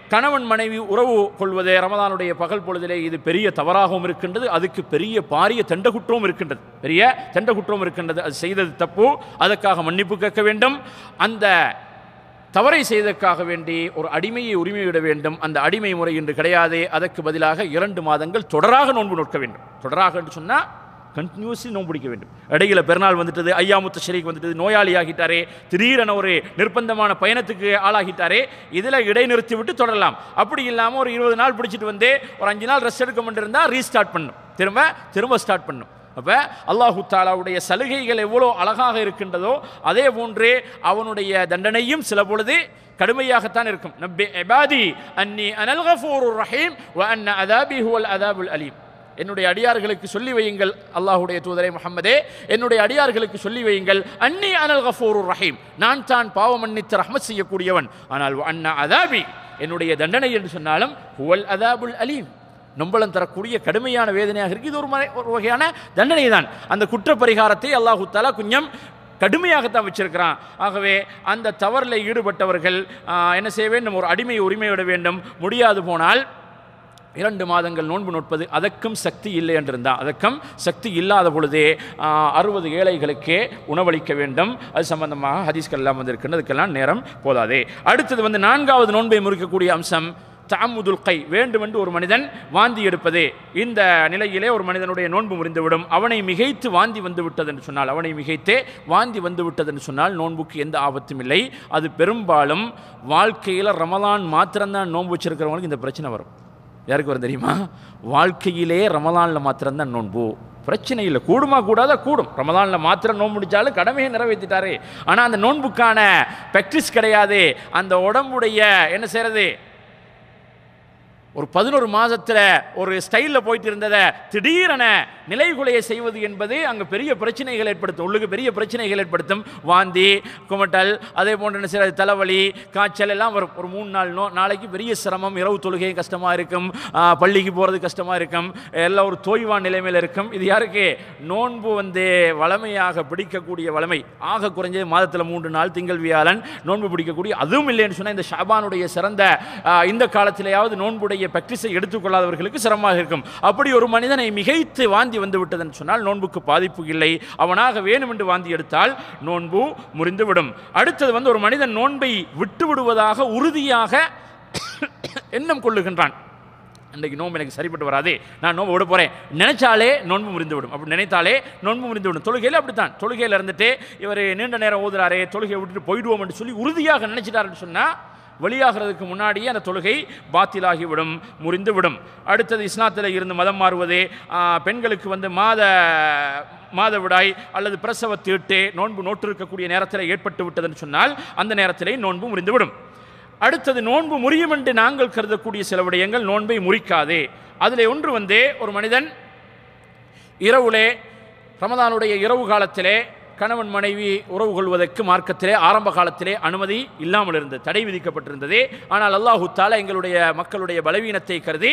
கணவன் மனைவி உறவு கொள்வதே ரமதானுடைய பகல் பொழுதிலே இது பெரிய தவறாகவும் இருக்கின்றது, அதுக்கு பெரிய பாரிய தண்டகுற்றமும் இருக்கின்றது, பெரிய தண்டகுற்றமும் இருக்கின்றது. அது செய்தது தப்பு, அதற்காக மன்னிப்பு கேட்க வேண்டும். அந்த தவறை செய்ததற்காக வேண்டி ஒரு அடிமையை உரிமையிட வேண்டும். அந்த அடிமை முறை இன்று கிடையாது. அதற்கு பதிலாக இரண்டு மாதங்கள் தொடராக நோன்பு நோக்க வேண்டும். தொடராக என்று சொன்னால் கண்டினியூஸி நோன்பு பிடிக்க வேண்டும். இடையில பெருநாள் வந்துட்டது, ஐயாமுத்த ஷரீக் வந்துட்டது, நோயாளி ஆகிட்டாரே, திடீரென ஒரு நிர்பந்தமான பயணத்துக்கு ஆளாகிட்டாரே, இதில் இடைநிறுத்தி விட்டு தொடரலாம். அப்படி இல்லாமல் ஒரு இருபது நாள் பிடிச்சிட்டு வந்து ஒரு அஞ்சு நாள் ரெஸ்ட் எடுக்க முடியிருந்தால் ரீஸ்டார்ட் பண்ணும், திரும்ப திரும்ப ஸ்டார்ட் பண்ணும். அப்போ அல்லாஹு தாலாவுடைய சலுகைகள் எவ்வளோ அழகாக இருக்கின்றதோ அதே போன்றே அவனுடைய தண்டனையும் சில பொழுது கடுமையாகத்தான் இருக்கும். நப்பி இபாதி அன்னி அனல் கஃபூருர் ரஹீம் வ அன்ன அதாபி ஹுவல் அதாபுல் அலீம். என்னுடைய அடியார்களுக்கு சொல்லி வையுங்கள், அல்லாஹுடைய தூதரே முஹம்மதே, என்னுடைய அடியார்களுக்கு சொல்லி வையுங்கள், அன்னி அனல் கஃபூருர் ரஹீம், நான் தான் பாவம் மன்னித்து ரஹ்மத் செய்யக்கூடியவன். ஆனால் வ அன்ன அதாபி, என்னுடைய தண்டனை என்று சொன்னாலும் ஹுவல் அதாபுல் அலீம், நொம்பலம் தரக்கூடிய கடுமையான வேதனையாக இருக்குது. இது ஒரு ஒரு வகையான தண்டனை தான். அந்த குற்ற பரிகாரத்தை அல்லாஹு தஆலா கொஞ்சம் கடுமையாகத்தான் வச்சிருக்கிறான். ஆகவே அந்த தவறில் ஈடுபட்டவர்கள் என்ன செய்ய வேண்டும்? ஒரு அடிமையை உரிமையிட வேண்டும். முடியாது போனால் இரண்டு மாதங்கள் நோன்பு நோட்பது. அதற்கும் சக்தி இல்லை என்றிருந்தால், அதற்கும் சக்தி இல்லாத பொழுதே அறுபது ஏழைகளுக்கே உணவளிக்க வேண்டும். அது சம்பந்தமாக ஹதீஸ்கள் எல்லாம் வந்திருக்கின்றது, அதுக்கெல்லாம் நேரம் போதாதே. அடுத்தது வந்து நான்காவது நோன்பை முறிக்கக்கூடிய அம்சம் தஅம்முதுல் கை, வேண்டுமென்று ஒரு மனிதன் வாந்தி எடுப்பது. இந்த நிலையிலே ஒரு மனிதனுடைய நோன்பு முறிந்துவிடும். அவனை மிகைத்து வாந்தி வந்து விட்டது என்று சொன்னால், அவனை மிகைத்தே வாந்தி வந்து விட்டது என்று சொன்னால் நோன்புக்கு எந்த ஆபத்தும் இல்லை. அது பெரும்பாலும் வாழ்க்கையில் ரமலான் மாத்திரம்தான் நோன்பு வச்சிருக்கிறவங்களுக்கு இந்த பிரச்சனை வரும். யாருக்கு வரும் தெரியுமா? வாழ்க்கையிலே ரமலானில் மாத்திரம்தான் நோன்பு, பிரச்சனை இல்லை. கூடுமா கூடாத கூடும். ரமலானில் மாத்திரம் நோன்பு முடிச்சாலும் கடமையை நிறைவேற்றிட்டாரு. ஆனால் அந்த நோன்புக்கான ப்ராக்டிஸ் கிடையாது. அந்த உடம்புடைய என்ன செய்யறது, ஒரு பதினொரு மாதத்தில் ஒரு ஸ்டைலில் போயிட்டு இருந்ததை திடீரென நிலைகுலையை செய்வது என்பது அங்கே பெரிய பிரச்சனைகள் ஏற்படுத்தும், உள்ளுக்கு பெரிய பிரச்சனைகள் ஏற்படுத்தும். வாந்தி, குமட்டல், அதே போன்ற சில தலைவலி, காய்ச்சல் எல்லாம் வரும். ஒரு மூணு நாள் நோ நாளைக்கு பெரிய சிரமம், இரவு தொழுகை கஷ்டமாக இருக்கும், பள்ளிக்கு போகிறது கஷ்டமாக இருக்கும், எல்லாம் ஒரு தோய்வான் நிலைமையில் இருக்கும். இது யாருக்கு? நோன்பு வந்து வளமையாக பிடிக்கக்கூடிய வளமை ஆக குறைஞ்சது மாதத்தில் மூன்று நாள் திங்கள் வியாழன் நோன்பு பிடிக்கக்கூடிய, அதுவும் இல்லைன்னு சொன்னால் இந்த ஷாபானுடைய சிறந்த இந்த காலத்திலேயாவது நோன்புடைய பிராக்டிஸை எடுத்துக்கொள்ளாதவர்களுக்கு சிரமமாக இருக்கும். அப்படி ஒரு மனிதனை மிகைத்து வாந்தி வந்து விட்டதென்று சொன்னால் நோன்புக்கு பாதிப்பு இல்லை. அவனாக வேணுமென்று வாந்தி எடுத்தால் நோன்பு முறிந்துவிடும். அடுத்தது வந்து ஒரு மனிதன் நோன்பை விட்டு விடுவதாக உறுதியாக எண்ணம் கொள்ளுகின்றான். இன்றைக்கு நோன்பு எனக்கு சரிப்பட்டு வராது, நான் நோன்பு விட போகிறேன் நினைச்சாலே நோன்பு முறிந்துவிடும். அப்படி நினைத்தாலே நோன்பு முறிந்துவிடும். தொழுகையில் அப்படித்தான். தொழுகையில் இருந்துட்டு இவர் நீண்ட நேரம் ஓதுறாரே, தொழுகையை விட்டுட்டு போயிடுவோம் என்று சொல்லி உறுதியாக நினைச்சிட்டாருன்னு சொன்னால் வெளியாகிறதுக்கு முன்னாடியே அந்த தொழுகை பாத்திலாகிவிடும், முறிந்துவிடும். அடுத்தது இஸ்லாத்தில் இருந்து மதம் மாறுவது, பெண்களுக்கு வந்து மாத மாதவிடாய் அல்லது பிரசவ தீட்டு நோன்பு நோட்டிருக்கக்கூடிய நேரத்தில் ஏற்பட்டு விட்டதுன்னு சொன்னால் அந்த நேரத்திலே நோன்பு முறிந்துவிடும். அடுத்தது நோன்பு முறியும் என்று நாங்கள் கருதக்கூடிய சில விடயங்கள் நோன்பை முறிக்காதே. அதில் ஒன்று வந்து ஒரு மனிதன் இரவுலே ரமதானுடைய இரவு காலத்திலே கணவன் மனைவி உறவு கொள்வதற்கு மார்க்கத்திலே ஆரம்ப காலத்திலே அனுமதி இல்லாமல் இருந்தது, தடை விதிக்கப்பட்டிருந்தது. ஆனால் அல்லாஹு தஆலா எங்களுடைய மக்களுடைய பலவீனத்தை கருதி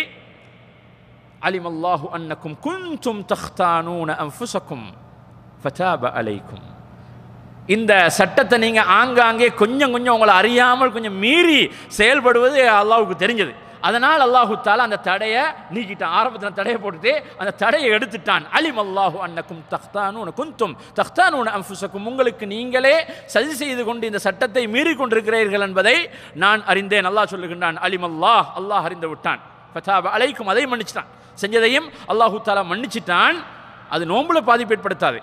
அலிமல்லாஹு அன்னக்கும் குன்தும் தக்தானூன அன்ஃபுஸக்கும் ஃபதாப அலைக்கும், இந்த சட்டத்தை நீங்கள் ஆங்காங்கே கொஞ்சம் கொஞ்சம் உங்களை அறியாமல் கொஞ்சம் மீறி செயல்படுவது அல்லாஹுக்கு தெரிஞ்சது. அதனால் அல்லாஹு தஆலா அந்த தடையை நீக்கிட்டான். ஆரம்பத்தில் தடையை போட்டுட்டு அந்த தடையை எடுத்துட்டான். அலிம் அல்லாஹு அன்னக்கும் தக்தானூன குன்தும் தக்தானூன அன்ஃபுஸக்கும், உங்களுக்கு நீங்களே சதி செய்து கொண்டு இந்த சட்டத்தை மீறி கொண்டிருக்கிறீர்கள் என்பதை நான் அறிந்தேன். அல்லாஹ் சொல்லுகின்றான். அலிம் அல்லாஹ், அல்லாஹ் அறிந்து விட்டான். ஃபதாப அலைக்கும், அதை மன்னிச்சிட்டான். செஞ்சதையும் அல்லாஹு தஆலா மன்னிச்சிட்டான். அது நோன்புல பாதிப்பு ஏற்படுத்தாது.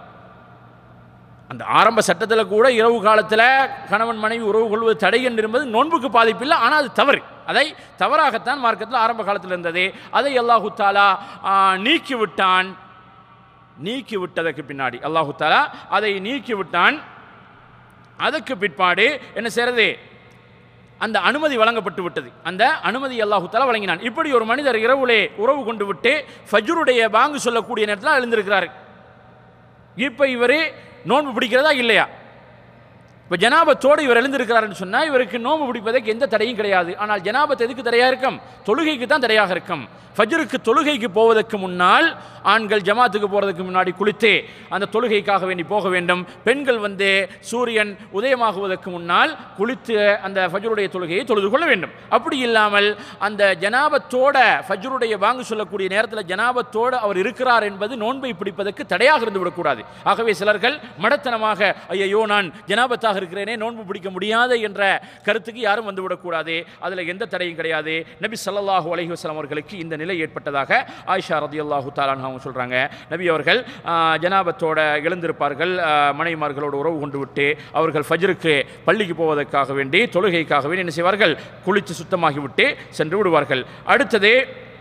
அந்த ஆரம்ப சட்டத்தில் கூட இரவு காலத்தில் கணவன் மனைவி உறவு கொள்வது தடை என்று என்பது நோன்புக்கு பாதிப்பில்லை. ஆனால் அது தவறு. அதை தவறாகத்தான் மார்க்கத்தில் ஆரம்ப காலத்தில் இருந்தது. அதை அல்லாஹு தஆலா நீக்கிவிட்டான். நீக்கிவிட்டதற்கு பின்னாடி அல்லாஹு தஆலா அதை நீக்கிவிட்டான். அதற்கு பிற்பாடு என்ன செய்யறது? அந்த அனுமதி வழங்கப்பட்டு விட்டது. அந்த அனுமதி அல்லாஹு தஆலா வழங்கினான். இப்படி ஒரு மனிதர் இரவுலே உறவு கொண்டு விட்டு ஃபஜ்ருடைய பாங்கு சொல்லக்கூடிய நேரத்தில் எழுந்திருக்கிறார். இப்போ இவர் நோன்பு பிடிக்கிறதா இல்லையா? இப்போ ஜனாபத்தோடு இவர் எழுந்திருக்கிறாருன்னு சொன்னால் இவருக்கு நோம்பு பிடிப்பதற்கு எந்த தடையும் கிடையாது. ஆனால் ஜனாபத் எதுக்கு தடையாக இருக்கும்? தொழுகைக்கு தான் தடையாக இருக்கும். ஃபஜ்ருக்கு தொழுகைக்கு போவதற்கு முன்னால் ஆண்கள் ஜமாத்துக்கு போகிறதுக்கு முன்னாடி குளித்து அந்த தொழுகைக்காக வேண்டி போக வேண்டும். பெண்கள் வந்து சூரியன் உதயமாகுவதற்கு முன்னால் குளித்து அந்த ஃபஜ்ருடைய தொழுகையை தொழுது கொள்ள வேண்டும். அப்படி இல்லாமல் அந்த ஜனாபத்தோட ஃபஜ்ருடைய வாங்கு சொல்லக்கூடிய நேரத்தில் ஜனாபத்தோடு அவர் இருக்கிறார் என்பது நோன்பை பிடிப்பதற்கு தடையாக இருந்து விடக்கூடாது. ஆகவே சிலர்கள் மடத்தனமாக ஐயோ நான் ஜனாபத்தாக இருக்கிறேனே நோன்பு பிடிக்க முடியாது என்ற கருத்துக்கு யாரும் வந்துவிடக்கூடாது. அதில் எந்த தடையும் கிடையாது. நபி ஸல்லல்லாஹு அலைஹி வஸல்லம் அவர்களுக்கு இந்த நிலை ஏற்பட்டதாக ஆயிஷா ரலியல்லாஹு தஆலா அன்ஹா சொல்றாங்க. நபி அவர்கள் ஜனாபத்தோட எழுந்திருப்பார்கள், மனைவிமார்களோடு உறவு கொண்டு விட்டு அவர்கள் ஃபஜ்ருக்கு பள்ளிக்கு போவதற்காக வேண்டி தொழுகைக்காக வேண்டி என்ன செய்வார்கள்? குளித்து சுத்தமாகிவிட்டு சென்று விடுவார்கள். அடுத்தது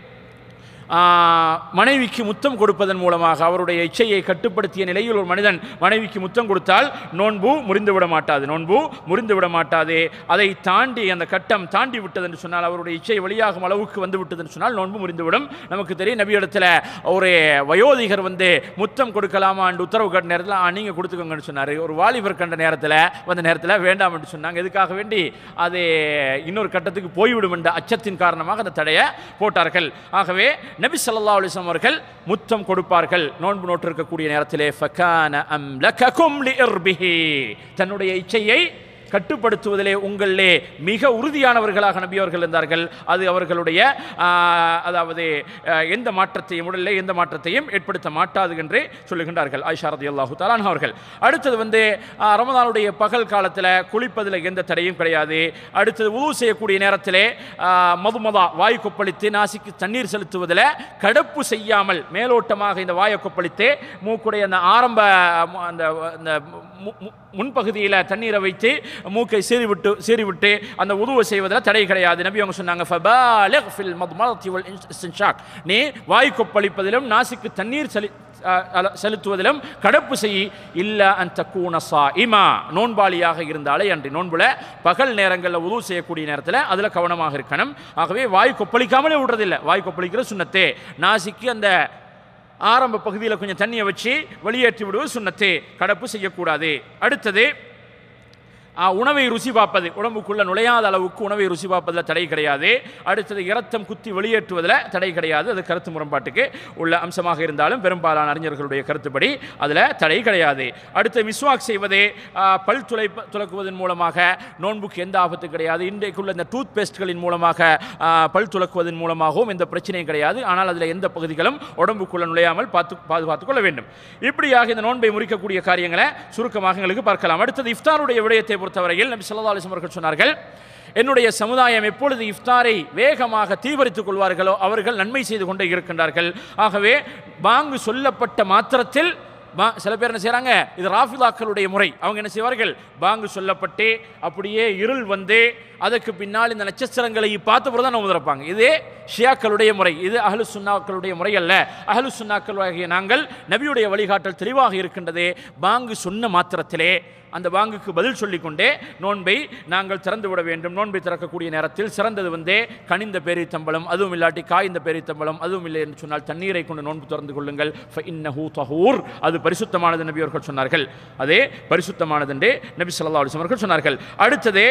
மனைவிக்கு முத்தம் கொடுப்பதன் மூலமாக அவருடைய இச்சையை கட்டுப்படுத்திய நிலையில் ஒரு மனிதன் மனைவிக்கு முத்தம் கொடுத்தால் நோன்பு முறிந்துவிட மாட்டாது. நோன்பு முறிந்துவிட மாட்டாது. அதை தாண்டி அந்த கட்டம் தாண்டி விட்டது என்று சொன்னால் அவருடைய இச்சை வெளியாகும் அளவுக்கு வந்து விட்டது என்று சொன்னால் நோன்பு முறிந்துவிடும். நமக்கு தெரியும் நபி இடத்துல ஒரு வயோதிகர் வந்து முத்தம் கொடுக்கலாமா என்று உத்தரவு கட்ட நேரத்தில் நீங்கள் கொடுத்துக்கோங்கன்னு சொன்னார். ஒரு வாலிபர் கண்ட நேரத்தில் வந்த நேரத்தில் வேண்டாம் என்று சொன்னாங்க. எதுக்காக வேண்டி அது இன்னொரு கட்டத்துக்கு போய்விடும் என்ற அச்சத்தின் காரணமாக அந்த தடையை போட்டார்கள். ஆகவே நபி ஸல்லல்லாஹு அலைஹி வஸல்லம் அவர்கள் முத்தம் கொடுப்பார்கள் நோன்பு நோற்றிருக்கக்கூடிய நேரத்திலே. ஃபகான அம்லககும் லிஇர்பிஹி, தன்னுடைய இச்சையை கட்டுப்படுத்துவதிலே உங்களிலே மிக உறுதியானவர்களாக நபி அவர்கள் இருந்தார்கள். அது அவர்களுடைய அதாவது எந்த மாற்றத்தையும் உடலில் எந்த மாற்றத்தையும் ஏற்படுத்த மாட்டாது என்று சொல்லுகின்றார்கள் ஆயிஷா ரலியல்லாஹு தஆலா அன்ஹா அவர்கள். அடுத்தது வந்து ரமதானுடைய பகல் காலத்தில் குளிப்பதில் எந்த தடையும் கிடையாது. அடுத்தது உது செய்யக்கூடிய நேரத்திலே மதுமதா வாயு கொப்பளித்து நாசிக்கு தண்ணீர் செலுத்துவதில் கடப்பு செய்யாமல் மேலோட்டமாக இந்த வாயை கொப்பளித்து மூக்குடைய அந்த ஆரம்ப அந்த முன்பகுதியில் தண்ணீரை வைத்து மூக்கை சீறிவிட்டு சீறிவிட்டு அந்த உதுவை செய்வதில் தடை கிடையாது. நபி அவங்க சொன்னாங்க ஃபபாலிக் ஃபில் மத்மதத்தி வல் இஸ்தின்ஷாக், நீ வாய் கொப்பளிப்பதிலும் நாசிக்கு தண்ணீர் செலு செலுத்துவதிலும் கடப்பு செய். இல்ல அன் தக்கூன ஸாயிமா, நோன்பாளியாக இருந்தாலே அன்றி. நோன்புல பகல் நேரங்களில் உது செய்யக்கூடிய நேரத்தில் அதில் கவனமாக இருக்கணும். ஆகவே வாய் கொப்பளிக்காமலே விடுறதில்லை. வாய் கொப்பளிக்கிற சுன்னத்தே. நாசிக்கு அந்த ஆரம்ப பகுதியில் கொஞ்சம் தண்ணியை வச்சு வெளியேற்றி விடுவது சுன்னத்தே, கடப்பு செய்யக்கூடாது. அடுத்தது உணவை ருசி பார்ப்பது, உடம்புக்குள்ள நுழையாத அளவுக்கு உணவை ருசி பார்ப்பதில் தடை கிடையாது. அடுத்தது இரத்தம் குத்தி வெளியேற்றுவதில் தடை கிடையாது. அது கருத்து முரண்பாட்டுக்கு உள்ள அம்சமாக இருந்தாலும் பெரும்பாலான அறிஞர்களுடைய கருத்துப்படி அதில் தடை கிடையாது. அடுத்து மிஸ்வாக் செய்வது, பல் துளை துளக்குவதன் மூலமாக நோன்புக்கு எந்த ஆபத்து கிடையாது. இன்றைக்குள்ள இந்த டூத் பேஸ்ட்களின் மூலமாக பல் துளக்குவதன் மூலமாகவும் எந்த பிரச்சனையும் கிடையாது. ஆனால் அதில் எந்த பகுதிகளும் உடம்புக்குள்ள நுழையாமல் பார்த்து பாதுகாத்துக் கொள்ள வேண்டும். இப்படியாக இந்த நோன்பை முறிக்கக்கூடிய காரியங்களை சுருக்கமாக எங்களுக்கு பார்க்கலாம். அடுத்தது இஃப்தாருடைய விடயத்தை பொறுத்தவரையில் நபி ஸல்லல்லாஹு அலைஹி வஸல்லம் அவர்கள் சொன்னார்கள், என்னுடைய சமுதாயம் எப்பொழுது இஃப்தாரை வேகமாக தீவிரித்துக் கொள்வார்களோ அவர்கள் நன்மை செய்து கொண்டே இருக்கின்றார்கள். ஆகவே பாங்கு சொல்லப்பட்ட மாத்திரத்தில் சில பேர் என்ன செய்கிறாங்க, இது ராஃபிதாக்களுடைய முறை. அவங்க என்ன செய்வார்கள், பாங்கு சொல்லப்பட்டு அப்படியே இருள் வந்து அதற்கு பின்னால் இந்த நட்சத்திரங்களை பார்த்த பிறகு தான் நோன்பு திறப்பாங்க. இது ஷியாக்களுடைய முறை, இது அஹ்லு சுன்னாக்களுடைய முறை அல்ல. அஹ்லு சுன்னாக்கள் ஆகிய நாங்கள் நபியுடைய வழிகாட்டல் தெளிவாக இருக்கின்றது. பாங்கு சொன்ன மாத்திரத்திலே அந்த பாங்குக்கு பதில் சொல்லிக்கொண்டே நோன்பை நாங்கள் திறந்து விட வேண்டும். நோன்பை திறக்கக்கூடிய நேரத்தில் சிறந்தது வந்து கனிந்த பேரித்தம்பளம், அதுவும் இல்லாட்டி காய்ந்த பேரித்தம்பளம், அதுவும் இல்லை என்று சொன்னால் தண்ணீரை கொண்டு நோன்பு திறந்து கொள்ளுங்கள். ஃபஇன்னஹு தஹூர், அது பரிசுத்தமானது நபி அவர்கள் சொன்னார்கள். அதே பரிசுத்தமானது என்று நபி ஸல்லல்லாஹு அலைஹி வஸல்லம் அவர்கள் சொன்னார்கள். அடுத்தது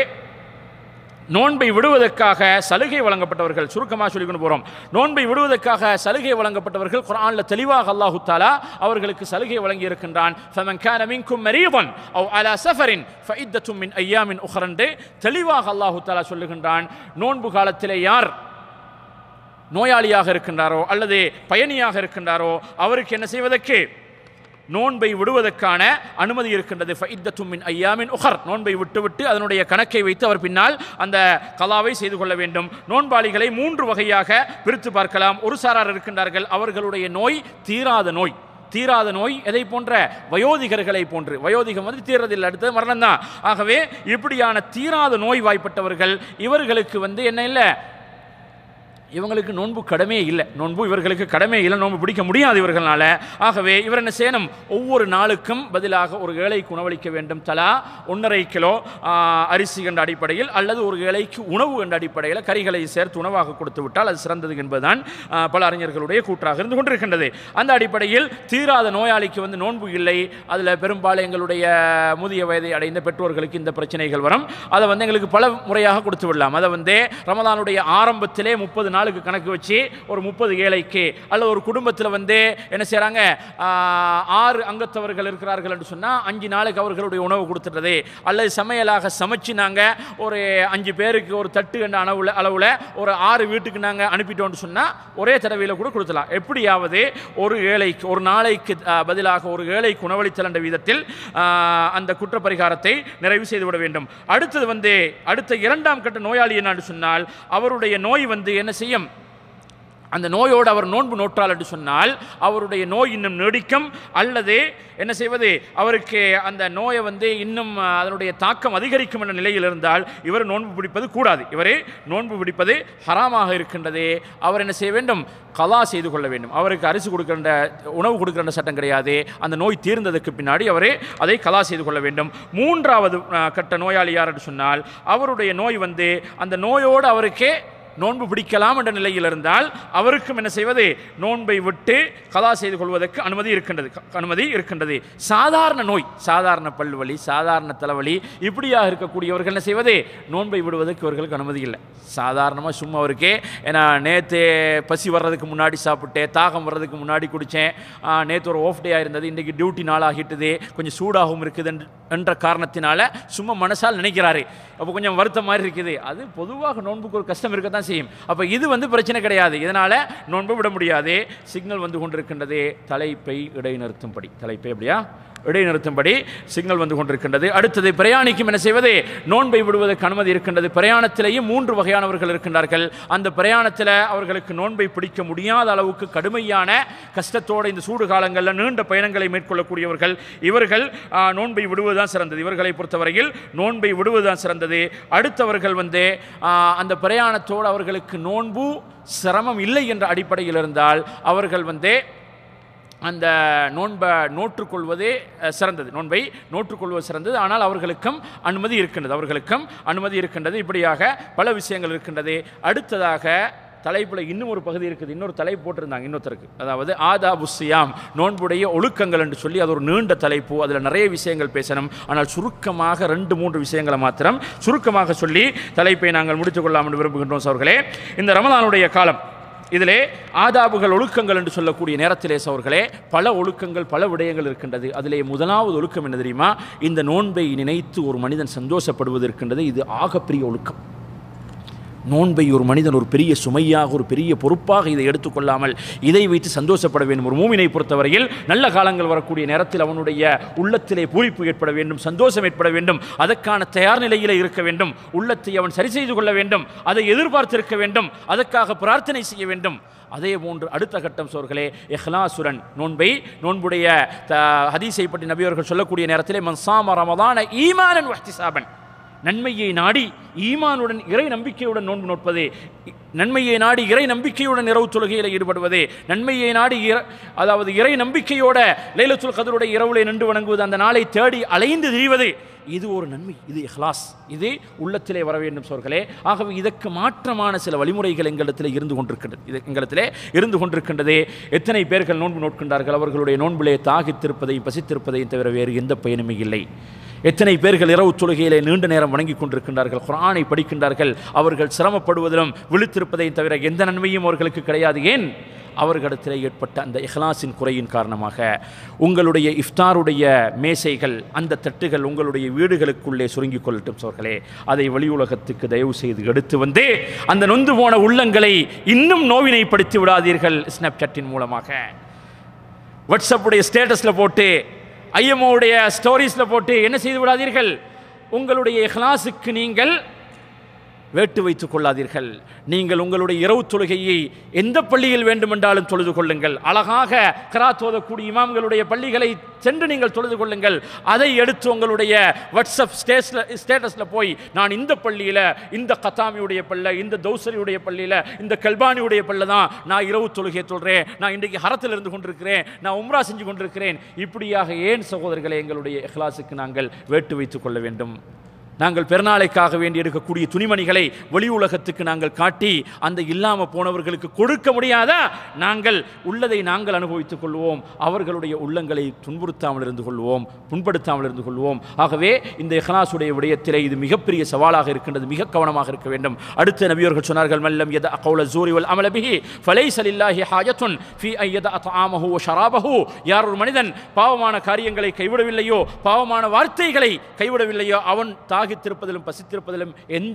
நோன்பை விடுவதற்காக சலுகை வழங்கப்பட்டவர்கள், சுருக்கமாக சொல்லி கொண்டு போகிறோம். நோன்பை விடுவதற்காக சலுகை வழங்கப்பட்டவர்கள் குர்ஆனில் தெளிவாக அல்லாஹு தஆலா அவர்களுக்கு சலுகை வழங்கி இருக்கின்றான். ஃபமன் கான மின்கும் மரீதன் அவ் அலா ஸஃபரின் ஃபஇத்தத்தும் மின் அய்யாமின் உக்ரா என்று தெளிவாக அல்லாஹு தஆலா சொல்லுகின்றான். நோன்பு காலத்திலே யார் நோயாளியாக இருக்கின்றாரோ அல்லது பயணியாக இருக்கின்றாரோ அவருக்கு என்ன செய்வதற்கு, நோன்பை விடுவதற்கான அனுமதி இருக்கின்றது. ஃபஇத்தத்தும் மின் அய்யாமின் உக்ரா, நோன்பை விட்டுவிட்டு அதனுடைய கணக்கை வைத்து அவர் பின்னால் அந்த கலாவை செய்து கொள்ள வேண்டும். நோன்பாளிகளை மூன்று வகையாக பிரித்து பார்க்கலாம். ஒரு சாரார் இருக்கின்றார்கள், அவர்களுடைய நோய் தீராத நோய். தீராத நோய் எதை போன்ற, வயோதிகர்களை போன்று. வயோதிகம் வந்து தீரதில்லை, அடுத்தது மரணம் தான். ஆகவே இப்படியான தீராத நோய் வாய்ப்பட்டவர்கள், இவர்களுக்கு வந்து என்ன இல்லை, இவங்களுக்கு நோன்பு கடமையே இல்லை, நோன்பு இவர்களுக்கு கடமை இல்லை, நோன்பு பிடிக்க முடியாது இவர்களால். ஆகவே இவர் என்ன செய்யணும், ஒவ்வொரு நாளுக்கும் பதிலாக ஒரு ஏழைக்கு உணவளிக்க வேண்டும். தலா ஒன்றரை கிலோ அரிசி என்ற அடிப்படையில் அல்லது ஒரு ஏழைக்கு உணவு என்ற அடிப்படையில் கறிகளை சேர்த்து உணவாக கொடுத்து விட்டால் அது சிறந்தது என்பதுதான் பல அறிஞர்களுடைய கூற்றாக இருந்து கொண்டிருக்கின்றது. அந்த அடிப்படையில் தீராத நோயாளிக்கு வந்து நோன்பு இல்லை, அதில் பெரும்பாலும் எங்களுடைய முதிய வயதை அடைந்த பெற்றோர்களுக்கு இந்த பிரச்சனைகள் வரும். அதை வந்து எங்களுக்கு பல முறையாக கொடுத்து விடலாம். அதை வந்து ரமதானுடைய ஆரம்பத்திலே முப்பது நாள் நாளுக்கு கணக்கு வச்சு ஒரு முப்பது ஏழைக்கு அல்லது ஒரு குடும்பத்தில் வந்து என்ன செய்யறாங்க, ஆறு அங்கத்தவர்கள் இருக்கிறார்கள் என்று சொன்னா அஞ்சு நாளுக்கு அவர்களுடைய உணவு கொடுத்துட்டது, அல்லது சமையலாக சமைச்சு நாங்க ஒரு அஞ்சு பேருக்கு ஒரு தட்டு என்ற அளவுல அளவுல ஒரு ஆறு வீட்டுக்கு நாங்க அனுப்பிட்டோம்னு சொன்னா ஒரே தடவையில் கூட கொடுத்தலாம். எப்படியாவது ஒரு ஏழைக்கு ஒரு நாளைக்கு பதிலாக ஒரு ஏழைக்கு உணவளித்தல் என்ற விதத்தில் அந்த குற்ற பரிகாரத்தை நிறைவு செய்துவிட வேண்டும். அடுத்தது வந்து அடுத்த இரண்டாம் கட்ட நோயாளி என்னன்னு சொன்னால் அவருடைய நோய் வந்து என்ன செய்யும், அந்த நோயோடு அவர் நோன்பு நோற்றால் என்று சொன்னால் அவருடைய நோய் இன்னும் நீடிக்கும், அல்லது என்ன செய்வது, அவருக்கு அந்த நோயை வந்து இன்னும் அதனுடைய தாக்கம் அதிகரிக்கும் என்ற நிலையில் இருந்தால் இவர் நோன்பு பிடிப்பது கூடாது. இவர் நோன்பு பிடிப்பது ஹராமாக இருக்கின்றது. அவர் என்ன செய்ய வேண்டும், கலா செய்து கொள்ள வேண்டும். அவருக்கு அரிசி கொடுக்கின்ற உணவு கொடுக்கின்ற சட்டம் கிடையாது. அந்த நோய் தீர்ந்ததுக்கு பின்னாடி அவரே அதை கலா செய்து கொள்ள வேண்டும். மூன்றாவது கட்ட நோயாளி யார் என்று சொன்னால் அவருடைய நோய் வந்து அந்த நோயோடு அவருக்கே நோன்பு பிடிக்கலாம் என்ற நிலையில் இருந்தால் அவருக்கும் என்ன செய்வது, நோன்பை விட்டு கலா செய்து கொள்வதற்கு அனுமதி இருக்கின்றது அனுமதி இருக்கின்றது சாதாரண நோய், சாதாரண பல்வலி, சாதாரண தலைவலி இப்படியாக இருக்கக்கூடியவர்கள் என்ன செய்வது, நோன்பை விடுவதற்கு இவர்களுக்கு அனுமதி இல்லை. சாதாரணமாக சும்மா அவருக்கே ஏன்னா நேற்று பசி வர்றதுக்கு முன்னாடி சாப்பிட்டேன், தாகம் வர்றதுக்கு முன்னாடி குடித்தேன், நேற்று ஒரு ஆஃப் டே ஆயிருந்தது, இன்றைக்கி டியூட்டி நாளாகிட்டுது, கொஞ்சம் சூடாகவும் இருக்குது என்ற காரணத்தினால சும்மா மனசால் நினைக்கிறாரு, அப்போ கொஞ்சம் வருத்தம் மாதிரி இருக்குது. அது பொதுவாக நோன்புக்கு ஒரு கஷ்டம் இருக்கத்தான் செய்யும். அப்போ இது வந்து பிரச்சனை கிடையாது, இதனால் நோன்பு விட முடியாது. சிக்னல் வந்து கொண்டிருக்கின்றது, தலைப்பை இடைநிறுத்தும்படி, தலைப்பை எப்படியா இடைநிறுத்தும்படி சிக்னல் வந்து கொண்டிருக்கின்றது. அடுத்தது பிரயாணிக்கும் என்ன செய்வது, நோன்பை விடுவதற்கு அனுமதி இருக்கின்றது. பிரயாணத்திலேயும் மூன்று வகையானவர்கள் இருக்கின்றார்கள். அந்த பிரயாணத்தில் அவர்களுக்கு நோன்பை பிடிக்க முடியாத அளவுக்கு கடுமையான கஷ்டத்தோடு இந்த சூடு காலங்களில் நீண்ட பயணங்களை மேற்கொள்ளக்கூடியவர்கள், இவர்கள் நோன்பை விடுவதுதான் சிறந்தது. இவர்களை பொறுத்தவரையில் நோன்பை விடுவதுதான் சிறந்தது. அடுத்தவர்கள் வந்து அந்த பிரயாணத்தோடு அவர்களுக்கு நோன்பு சிரமம் இல்லை என்ற அடிப்படையில் இருந்தால் அவர்கள் வந்து அந்த நோன்பை நோற்றுக்கொள்வதே சிறந்தது, நோன்பை நோற்றுக்கொள்வது சிறந்தது. ஆனால் அவர்களுக்கும் அனுமதி இருக்கின்றது அவர்களுக்கும் அனுமதி இருக்கின்றது. இப்படியாக பல விஷயங்கள் இருக்கின்றது. அடுத்ததாக தலைப்பில் இன்னும் ஒரு பகுதி இருக்குது, இன்னொரு தலைப்பு போட்டிருந்தாங்க இன்னொருத்தருக்கு, அதாவது ஆதாபு சியாம், நோன்புடைய ஒழுக்கங்கள் என்று சொல்லி அது ஒரு நீண்ட தலைப்பு. அதில் நிறைய விஷயங்கள் பேசணும். ஆனால் சுருக்கமாக ரெண்டு மூன்று விஷயங்களை மாத்திரம் சுருக்கமாக சொல்லி தலைப்பை நாங்கள் முடித்துக் கொள்ளலாம் என்று விரும்புகின்றோம். சோர்களே, இந்த ரமலானுடைய காலம் இதிலே ஆதாபுகள் ஒழுக்கங்கள் என்று சொல்லக்கூடிய நேரத்திலே சோர்களே பல ஒழுக்கங்கள் பல விடயங்கள் இருக்கின்றது. அதிலே முதலாவது ஒழுக்கம் என்ன தெரியுமா, இந்த நோன்பை நினைத்து ஒரு மனிதன் சந்தோஷப்படுவது இருக்கின்றது. இது ஆகப்பெரிய ஒழுக்கம். நோன்பை ஒரு மனிதன் ஒரு பெரிய சுமையாக ஒரு பெரிய பொறுப்பாக இதை எடுத்துக்கொள்ளாமல் இதை வைத்து சந்தோஷப்பட வேண்டும். ஒரு மூமினை பொறுத்தவரையில் நல்ல காலங்கள் வரக்கூடிய நேரத்தில் அவனுடைய உள்ளத்திலே பூரிப்பு ஏற்பட வேண்டும், சந்தோஷம் ஏற்பட வேண்டும், அதற்கான தயார் நிலையிலே இருக்க வேண்டும், உள்ளத்தை அவன் சரி செய்து கொள்ள வேண்டும், அதை எதிர்பார்த்திருக்க வேண்டும், அதற்காக பிரார்த்தனை செய்ய வேண்டும். அதே போன்று அடுத்த கட்டம் சோர்களே இஹ்லாசுரன் நோன்பை நோன்புடைய ஹதீஸை பற்றி நபி அவர்கள் சொல்லக்கூடிய நேரத்திலே மன் ஸாம ரமதான ஈமானன் வஹ்திஸாபன், நன்மையை நாடி ஈமானுடன் இறை நம்பிக்கையுடன் நோன்பு நோட்பதே, நன்மையை நாடி இறை நம்பிக்கையுடன் இரவு தொழுகையில் ஈடுபடுவதே, நன்மையை நாடி அதாவது இறை நம்பிக்கையோட லைலத்துல் கத்ருடைய இரவுலை நின்று வணங்குவது, அந்த நாளை தேடி அலைந்து திரிவது, இது ஒரு நன்மை, இது இஹ்லாஸ், இது உள்ளத்திலே வர வேண்டும் சோர்களே. ஆகவே இதற்கு மாற்றமான சில வழிமுறைகள் எங்களிடத்தில் இருந்து கொண்டிருக்கின்றது இது எங்களிடத்திலே இருந்து கொண்டிருக்கின்றது. எத்தனை பேர்கள் நோன்பு நோட்கின்றார்கள், அவர்களுடைய நோன்பிலே தாகித்திருப்பதையும் பசித்திருப்பதையும் தவிர வேறு எந்த பயனுமே இல்லை. எத்தனை பேர்கள் இரவு தொழுகையிலே நீண்ட நேரம் வணங்கி கொண்டிருக்கின்றார்கள், குர்ஆனை படிக்கின்றார்கள், அவர்கள் சிரமப்படுவதிலும் விழித்திருப்பதையும் தவிர எந்த நன்மையும் அவர்களுக்கு கிடையாது. ஏன்? அவர்களிடத்திலே ஏற்பட்ட அந்த இஹ்லாஸின் குறையின் காரணமாக. உங்களுடைய இஃப்தாருடைய மேசைகள், அந்த தட்டுகள் உங்களுடைய வீடுகளுக்குள்ளே சுருங்கிக் கொள்ளட்டும் சோர்களே. அதை வெளி உலகத்துக்கு தயவு செய்து எடுத்து வந்து அந்த நொந்து போன உள்ளங்களை இன்னும் நோவினைப்படுத்தி விடாதீர்கள். ஸ்னாப்சாட்டின் மூலமாக, வாட்ஸ்அப்புடைய ஸ்டேட்டஸில் போட்டு, ஐஎம்ஓடைய ஸ்டோரிஸில் போட்டு என்ன செய்து விடாதீர்கள். உங்களுடைய இஹ்லாஸுக்கு நீங்கள் வேட்டு வைத்துக் கொள்ளாதீர்கள். நீங்கள் உங்களுடைய இரவு தொழுகையை எந்த பள்ளியில் வேண்டுமென்றாலும் தொழுது கொள்ளுங்கள். அழகாக கிராத் ஓதக்கூடிய இமாம்களுடைய பள்ளிகளை சென்று நீங்கள் தொழுது கொள்ளுங்கள். அதை எடுத்து உங்களுடைய வாட்ஸ்அப் ஸ்டேட்டஸில் போய் நான் இந்த பள்ளியில், இந்த கத்தாமியுடைய பள்ளி, இந்த தௌசரியுடைய பள்ளியில், இந்த கல்பானியுடைய பள்ளி தான் நான் இரவு தொழுகையை தொழுறேன், நான் இன்றைக்கு ஹரத்தில் இருந்து கொண்டிருக்கிறேன், நான் உம்ரா செஞ்சு கொண்டிருக்கிறேன். இப்படியாக ஏன் சகோதரர்களை எங்களுடைய இஹ்லாஸுக்கு நாங்கள் வேட்டு வைத்துக் கொள்ள வேண்டும்? நாங்கள் பெருநாளைக்காக வேண்டி எடுக்கக்கூடிய துணிமணிகளை வெளி உலகத்துக்கு நாங்கள் காட்டி அந்த இல்லாமல் போனவர்களுக்கு கொடுக்க முடியாதா? நாங்கள் உள்ளதை நாங்கள் அனுபவித்துக் கொள்வோம், அவர்களுடைய உள்ளங்களை துன்புறுத்தாமல் இருந்து கொள்வோம், புண்படுத்தாமல் இருந்து கொள்வோம். ஆகவே இந்த இஹ்லாஸுடைய விடயத்திலே இது மிகப்பெரிய சவாலாக இருக்கின்றது. மிக கவனமாக இருக்க வேண்டும். அடுத்த நபியர்கள் சொன்னார்கள், மல்லம் யத கௌல ஸூரி வல் அமல பிஹி ஃபலைஸ லில்லாஹி ஹாஜத்துன் ஃபீ அன் யத தஆமஹு வ ஷராபஹு. யார் ஒரு மனிதன் பாவமான காரியங்களை கைவிடவில்லையோ, பாவமான வார்த்தைகளை கைவிடவில்லையோ, அவன் தாகித்திருப்பதிலும் பசித்திருப்பதிலும் எந்த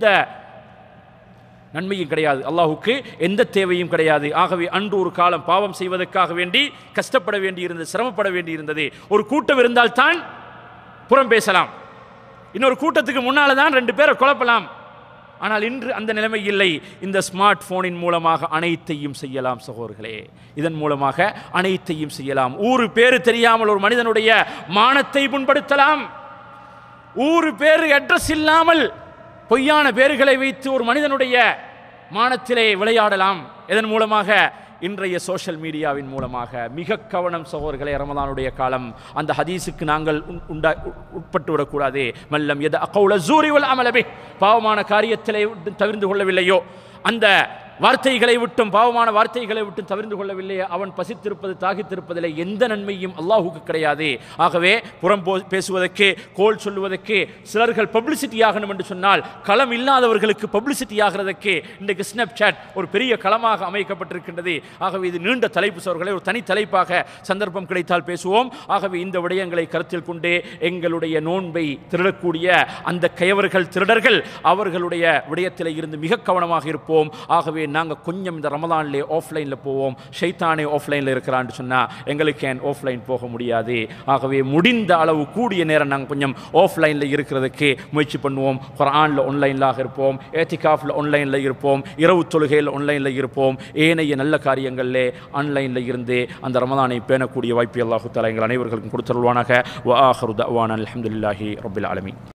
நன்மையும் கிடையாது, அல்லாஹுக்கு எந்த தேவையும் கிடையாது. ஆகவே அன்று ஒரு காலம் பாவம் செய்வதற்காக வேண்டி கஷ்டப்பட வேண்டியிருந்தது, சிரமப்பட வேண்டியிருந்தது. ஒரு கூட்டம் இருந்தால் தான் புறம் பேசலாம், இன்னொரு கூட்டத்துக்கு முன்னால் தான் ரெண்டு பேரை குழப்பலாம். ஆனால் இன்று அந்த நிலைமை இல்லை. இந்த ஸ்மார்ட் போனின் மூலமாக அனைத்தையும் செய்யலாம் சகோதரர்களே. இதன் மூலமாக அனைத்தையும் செய்யலாம். ஊரு பேரு தெரியாமல் ஒரு மனிதனுடைய மானத்தை புண்படுத்தலாம். ஊரு பேரு அட்ரஸ் இல்லாமல் பொய்யான பேர்களை வைத்து ஒரு மனிதனுடைய மானத்திலே விளையாடலாம். இதன் மூலமாக இன்றைய சோஷியல் மீடியாவின் மூலமாக மிக கவனம் சகோதரர்களே. ரமதானுடைய காலம், அந்த ஹதீஸுக்கு நாங்கள் உண்டா உட்பட்டு விடக்கூடாது. மல்லம் யத கௌல ஸூரி வல் அமல பிஹி. பாவமான காரியத்திலே தவிர்ந்து கொள்ளவில்லையோ, அந்த வார்த்தைகளை விட்டும் பாவமான வார்த்தைகளை விட்டும் தவிர்த்து கொள்ளவில்லையே, அவன் பசித்திருப்பது தாகித்திருப்பதில் எந்த நன்மையும் அல்லாஹுக்கு கிடையாது. ஆகவே புறம் பேசுவதற்கு, கோல் சொல்லுவதற்கு, சிலர்கள் பப்ளிசிட்டி ஆகணும் என்று சொன்னால் களம் இல்லாதவர்களுக்கு பப்ளிசிட்டி ஆகிறதுக்கு இன்றைக்கு ஸ்னாப் சாட் ஒரு பெரிய களமாக அமைக்கப்பட்டிருக்கின்றது. ஆகவே இது நீண்ட தலைப்பு சோர்களை ஒரு தனி தலைப்பாக சந்தர்ப்பம் கிடைத்தால் பேசுவோம். ஆகவே இந்த விடயங்களை கருத்தில் கொண்டு எங்களுடைய நோன்பை திருடக்கூடிய அந்த கயவர்கள், திருடர்கள், அவர்களுடைய விடயத்தில் இருந்து மிக கவனமாக இருப்போம். ஆகவே நாங்கள் கொஞ்சம் இந்த ரமலான்லே ஆஃப்லைனில் போவோம். ஷைத்தானே ஆஃப்லைனில் இருக்கிறான்னு சொன்னால் எங்களுக்கு ஏன் ஆஃப்லைன் போக முடியாது? ஆகவே முடிந்த அளவு கூடிய நேரம் நாங்கள் கொஞ்சம் ஆஃப்லைனில் இருக்கிறதுக்கு முயற்சி பண்ணுவோம். குர்ஆனில் ஆன்லைனில் இருப்போம், ஏத்திகாஃபில் ஆன்லைனில் இருப்போம், இரவு தொழுகையில் ஆன்லைனில் இருப்போம். ஏனைய நல்ல காரியங்களிலே ஆன்லைனில் இருந்து அந்த ரமலானை பேணக்கூடிய வாய்ப்பு அல்லாஹ் தஆலா எங்கள் அனைவர்களுக்கும் கொடுத்தருள்வானாக. வ ஆகிரு தஅவானா அல்ஹம்துலில்லாஹி ரப்பில் ஆலமீன்.